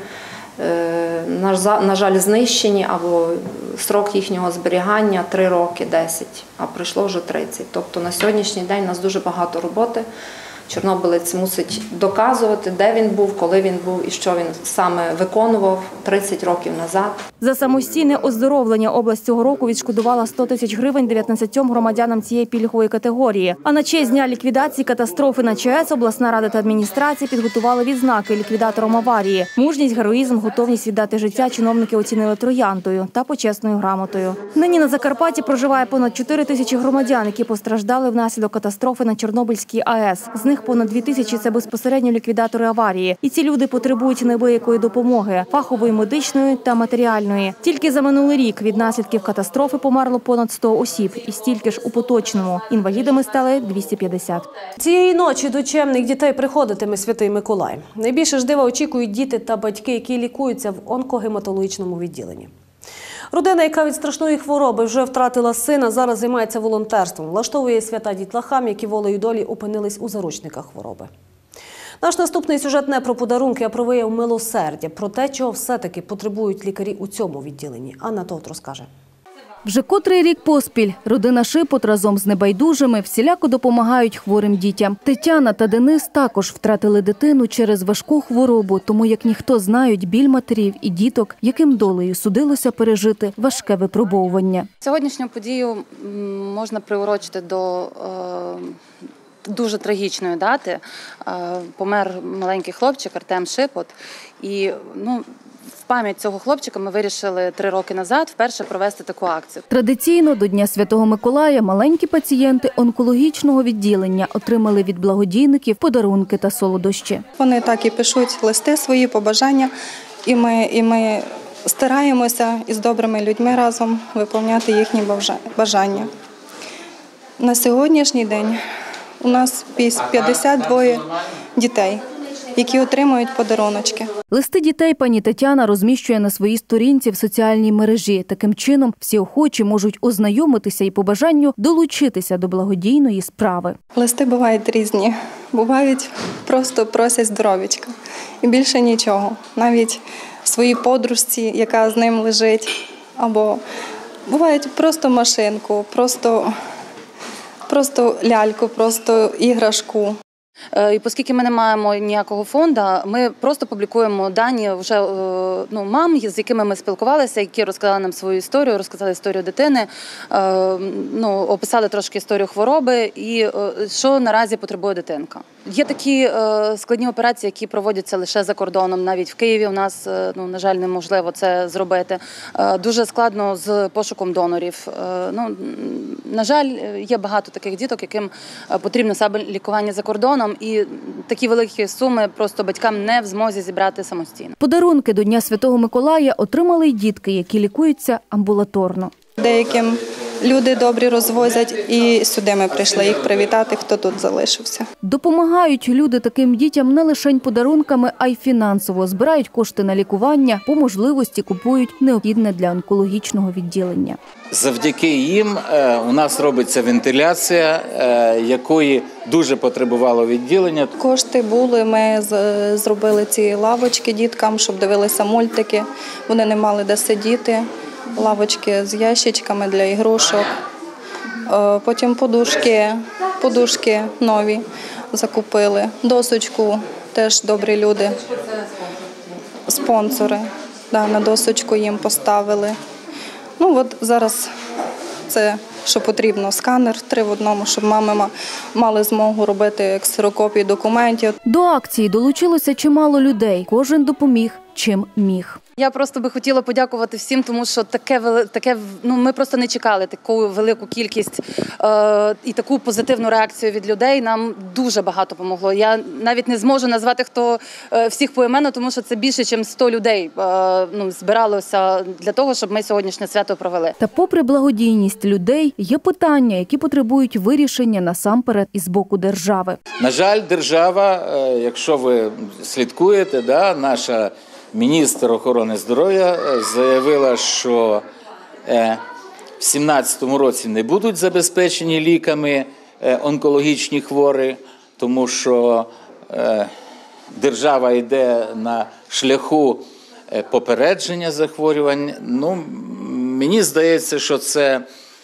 на жаль, знищені, або строк їхнього зберігання три роки, десять, а пройшло вже тридцять. Тобто на сьогоднішній день у нас дуже багато роботи. Чорнобилець мусить доказувати, де він був, коли він був і що він саме виконував тридцять років назад. За самостійне оздоровлення область цього року відшкодувала сто тисяч гривень дев'ятнадцятьом громадянам цієї пільгової категорії. А на честь дня ліквідації катастрофи на ЧАЕС обласна рада та адміністрація підготували відзнаки ліквідаторам аварії. Мужність, героїзм, готовність віддати життя чиновники оцінили трояндою та почесною грамотою. Нині на Закарпатті проживає понад чотири тисячі громадян, які постраждали внаслідок катастрофи на Чорнобильській АЕС. З них понад дві тисячі – це безпосередньо ліквідатори аварії. І ці люди потребують неабиякої допомоги – фахової, медичної та матеріальної. Тільки за минулий рік від наслідків катастрофи померло понад сто осіб. І стільки ж у поточному. Інвалідами стали двісті п'ятдесят. Цієї ночі до чемних дітей приходитиме Святий Миколай. Найбільше ж дива очікують діти та батьки, які лікуються в онкогематологічному відділенні. Родина, яка від страшної хвороби вже втратила сина, зараз займається волонтерством. Влаштовує свята дітлахам, які волею долі опинились у заручниках хвороби. Наш наступний сюжет не про подарунки, а про вияв милосердя. Про те, чого все-таки потребують лікарі у цьому відділенні. Анна Товт розкаже. Вже котрий рік поспіль родина Шипот разом з небайдужими всіляко допомагають хворим дітям. Тетяна та Денис також втратили дитину через важку хворобу, тому як ніхто знають біль матерів і діток, яким долею судилося пережити важке випробовування. Сьогоднішню подію можна приурочити до е, дуже трагічної дати. Е, помер маленький хлопчик Артем Шипот. І, ну, в пам'ять цього хлопчика ми вирішили три роки назад вперше провести таку акцію. Традиційно до Дня Святого Миколая маленькі пацієнти онкологічного відділення отримали від благодійників подарунки та солодощі. Вони так і пишуть листи, свої побажання, і ми, і ми стараємося із добрими людьми разом виповняти їхні бажання. На сьогоднішній день у нас п'ятдесят два дітей, які отримують подаруночки. Листи дітей пані Тетяна розміщує на своїй сторінці в соціальній мережі. Таким чином всі охочі можуть ознайомитися і по бажанню долучитися до благодійної справи. Листи бувають різні. Бувають просто просять здоров'ячка. І більше нічого. Навіть своїй подружці, яка з ним лежить. Або бувають просто машинку, просто, просто ляльку, просто іграшку. І оскільки ми не маємо ніякого фонду, ми просто публікуємо дані вже ну, мам, з якими ми спілкувалися, які розказали нам свою історію, розказали історію дитини, ну, описали трошки історію хвороби і що наразі потребує дитинка. Є такі складні операції, які проводяться лише за кордоном. Навіть в Києві у нас, ну, на жаль, неможливо це зробити. Дуже складно з пошуком донорів. Ну, на жаль, є багато таких діток, яким потрібно саме лікування за кордоном. І такі великі суми просто батькам не в змозі зібрати самостійно. Подарунки до Дня Святого Миколая отримали й дітки, які лікуються амбулаторно. Деяким люди добрі розвозять, і сюди ми прийшли їх привітати, хто тут залишився. Допомагають люди таким дітям не лише подарунками, а й фінансово. Збирають кошти на лікування, по можливості купують необхідне для онкологічного відділення. Завдяки їм у нас робиться вентиляція, якої дуже потребувало відділення. Кошти були, ми зробили ці лавочки діткам, щоб дивилися мультики, вони не мали де сидіти. Лавочки з ящичками для ігрушок, потім подушки, подушки нові закупили, досочку теж добрі люди, спонсори, да, на досочку їм поставили. Ну от зараз це, що потрібно, сканер три в одному, щоб мами мали змогу робити ксерокопії документів. До акції долучилося чимало людей, кожен допоміг чим міг. Я просто би хотіла подякувати всім, тому що таке, таке, ну, ми просто не чекали таку велику кількість е, і таку позитивну реакцію від людей. Нам дуже багато помогло. Я навіть не зможу назвати, хто е, всіх поіменно, тому що це більше, ніж сто людей е, ну, збиралося для того, щоб ми сьогоднішнє свято провели. Та попри благодійність людей, є питання, які потребують вирішення насамперед із боку держави. На жаль, держава, е, якщо ви слідкуєте, да, наша міністр охорони здоров'я заявила, що в дві тисячі сімнадцятому році не будуть забезпечені ліками онкологічні хворі, тому що держава йде на шляху попередження захворювань. Ну, мені здається, що це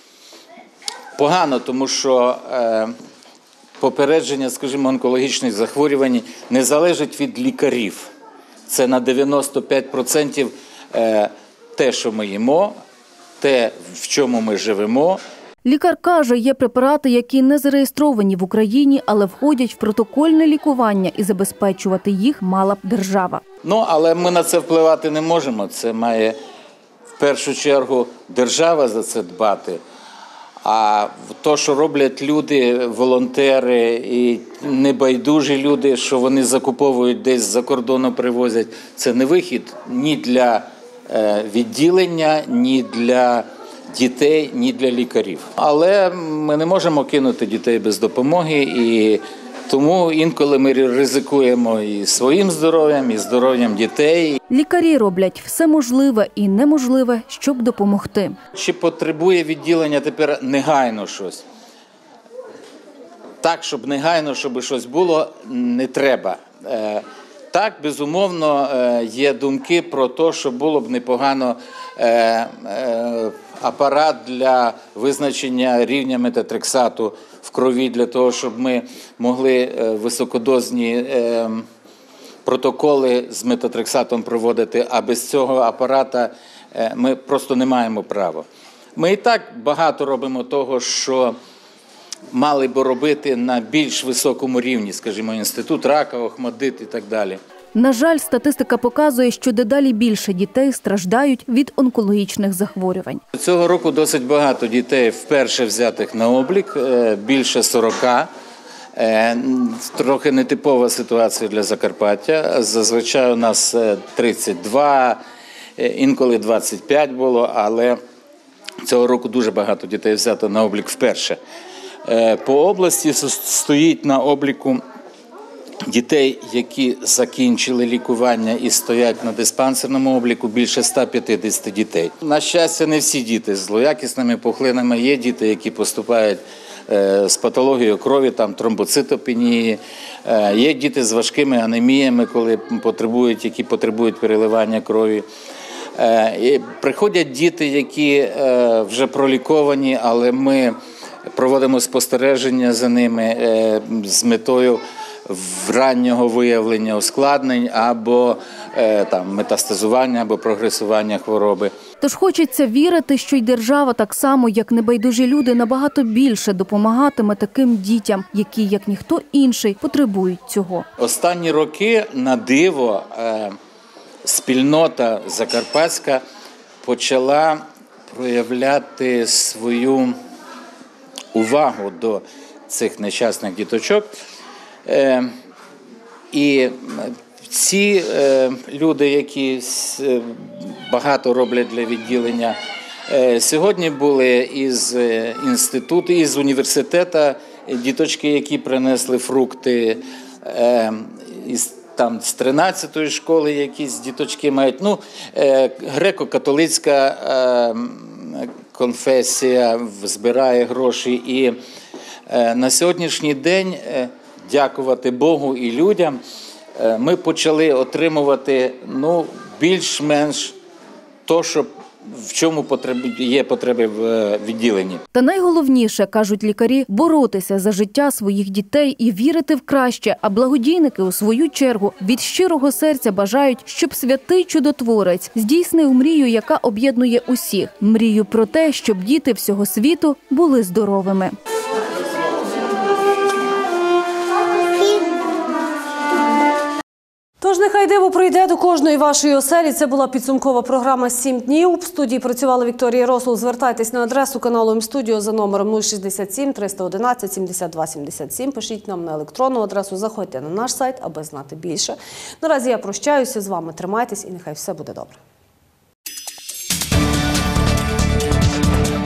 погано, тому що попередження, скажімо, онкологічних захворювань не залежить від лікарів. Це на дев'яносто п'ять відсотків те, що ми їмо, те, в чому ми живемо. Лікар каже, є препарати, які не зареєстровані в Україні, але входять в протокольне лікування, і забезпечувати їх мала б держава. Ну, але ми на це впливати не можемо. Це має в першу чергу держава за це дбати. А то, що роблять люди, волонтери і небайдужі люди, що вони закуповують десь з-за кордону, привозять, це не вихід ні для відділення, ні для дітей, ні для лікарів. Але ми не можемо кинути дітей без допомоги, і Тому інколи ми ризикуємо і своїм здоров'ям, і здоров'ям дітей. Лікарі роблять все можливе і неможливе, щоб допомогти. Чи потребує відділення тепер негайно щось? Так, щоб негайно, щоб щось було, не треба. Так, безумовно, є думки про те, що було б непогано апарат для визначення рівня метотрексату в крові, для того, щоб ми могли високодозні протоколи з метотрексатом проводити, а без цього апарата ми просто не маємо права. Ми і так багато робимо того, що мали б робити на більш високому рівні, скажімо, інститут рака, Охмаддит і так далі. На жаль, статистика показує, що дедалі більше дітей страждають від онкологічних захворювань. Цього року досить багато дітей вперше взятих на облік, більше сорока. Трохи нетипова ситуація для Закарпаття. Зазвичай у нас тридцять два, інколи двадцять п'ять було, але цього року дуже багато дітей взято на облік вперше. По області стоїть на обліку дітей, які закінчили лікування і стоять на диспансерному обліку, більше ста п'ятдесят дітей. На щастя, не всі діти з злоякісними пухлинами. Є діти, які поступають з патологією крові, там тромбоцитопенії. Є діти з важкими анеміями, коли потребують, які потребують переливання крові. І приходять діти, які вже проліковані, але ми проводимо спостереження за ними з метою раннього виявлення ускладнень або там, метастазування, або прогресування хвороби. Тож хочеться вірити, що й держава так само, як небайдужі люди, набагато більше допомагатиме таким дітям, які, як ніхто інший, потребують цього. Останні роки, на диво, спільнота закарпатська почала проявляти свою увагу до цих нещасних діточок. І ці люди, які багато роблять для відділення, сьогодні були із інституту, із університету діточки, які принесли фрукти, із там з тринадцятої школи якісь діточки мають. Ну, греко-католицька конфесія збирає гроші. І на сьогоднішній день, дякувати Богу і людям, ми почали отримувати, ну, більш-менш то, що в чому є потреби в відділенні. Та найголовніше, кажуть лікарі, боротися за життя своїх дітей і вірити в краще. А благодійники, у свою чергу, від щирого серця бажають, щоб святий чудотворець здійснив мрію, яка об'єднує усіх. Мрію про те, щоб діти всього світу були здоровими. Тож нехай диво прийде до кожної вашої оселі. Це була підсумкова програма «Сім днів». В студії працювала Вікторія Росул. Звертайтесь на адресу каналу М-студіо за номером нуль шістдесят сім триста одинадцять сімдесят два сімдесят сім. Пишіть нам на електронну адресу, заходьте на наш сайт, аби знати більше. Наразі я прощаюся з вами. Тримайтесь і нехай все буде добре.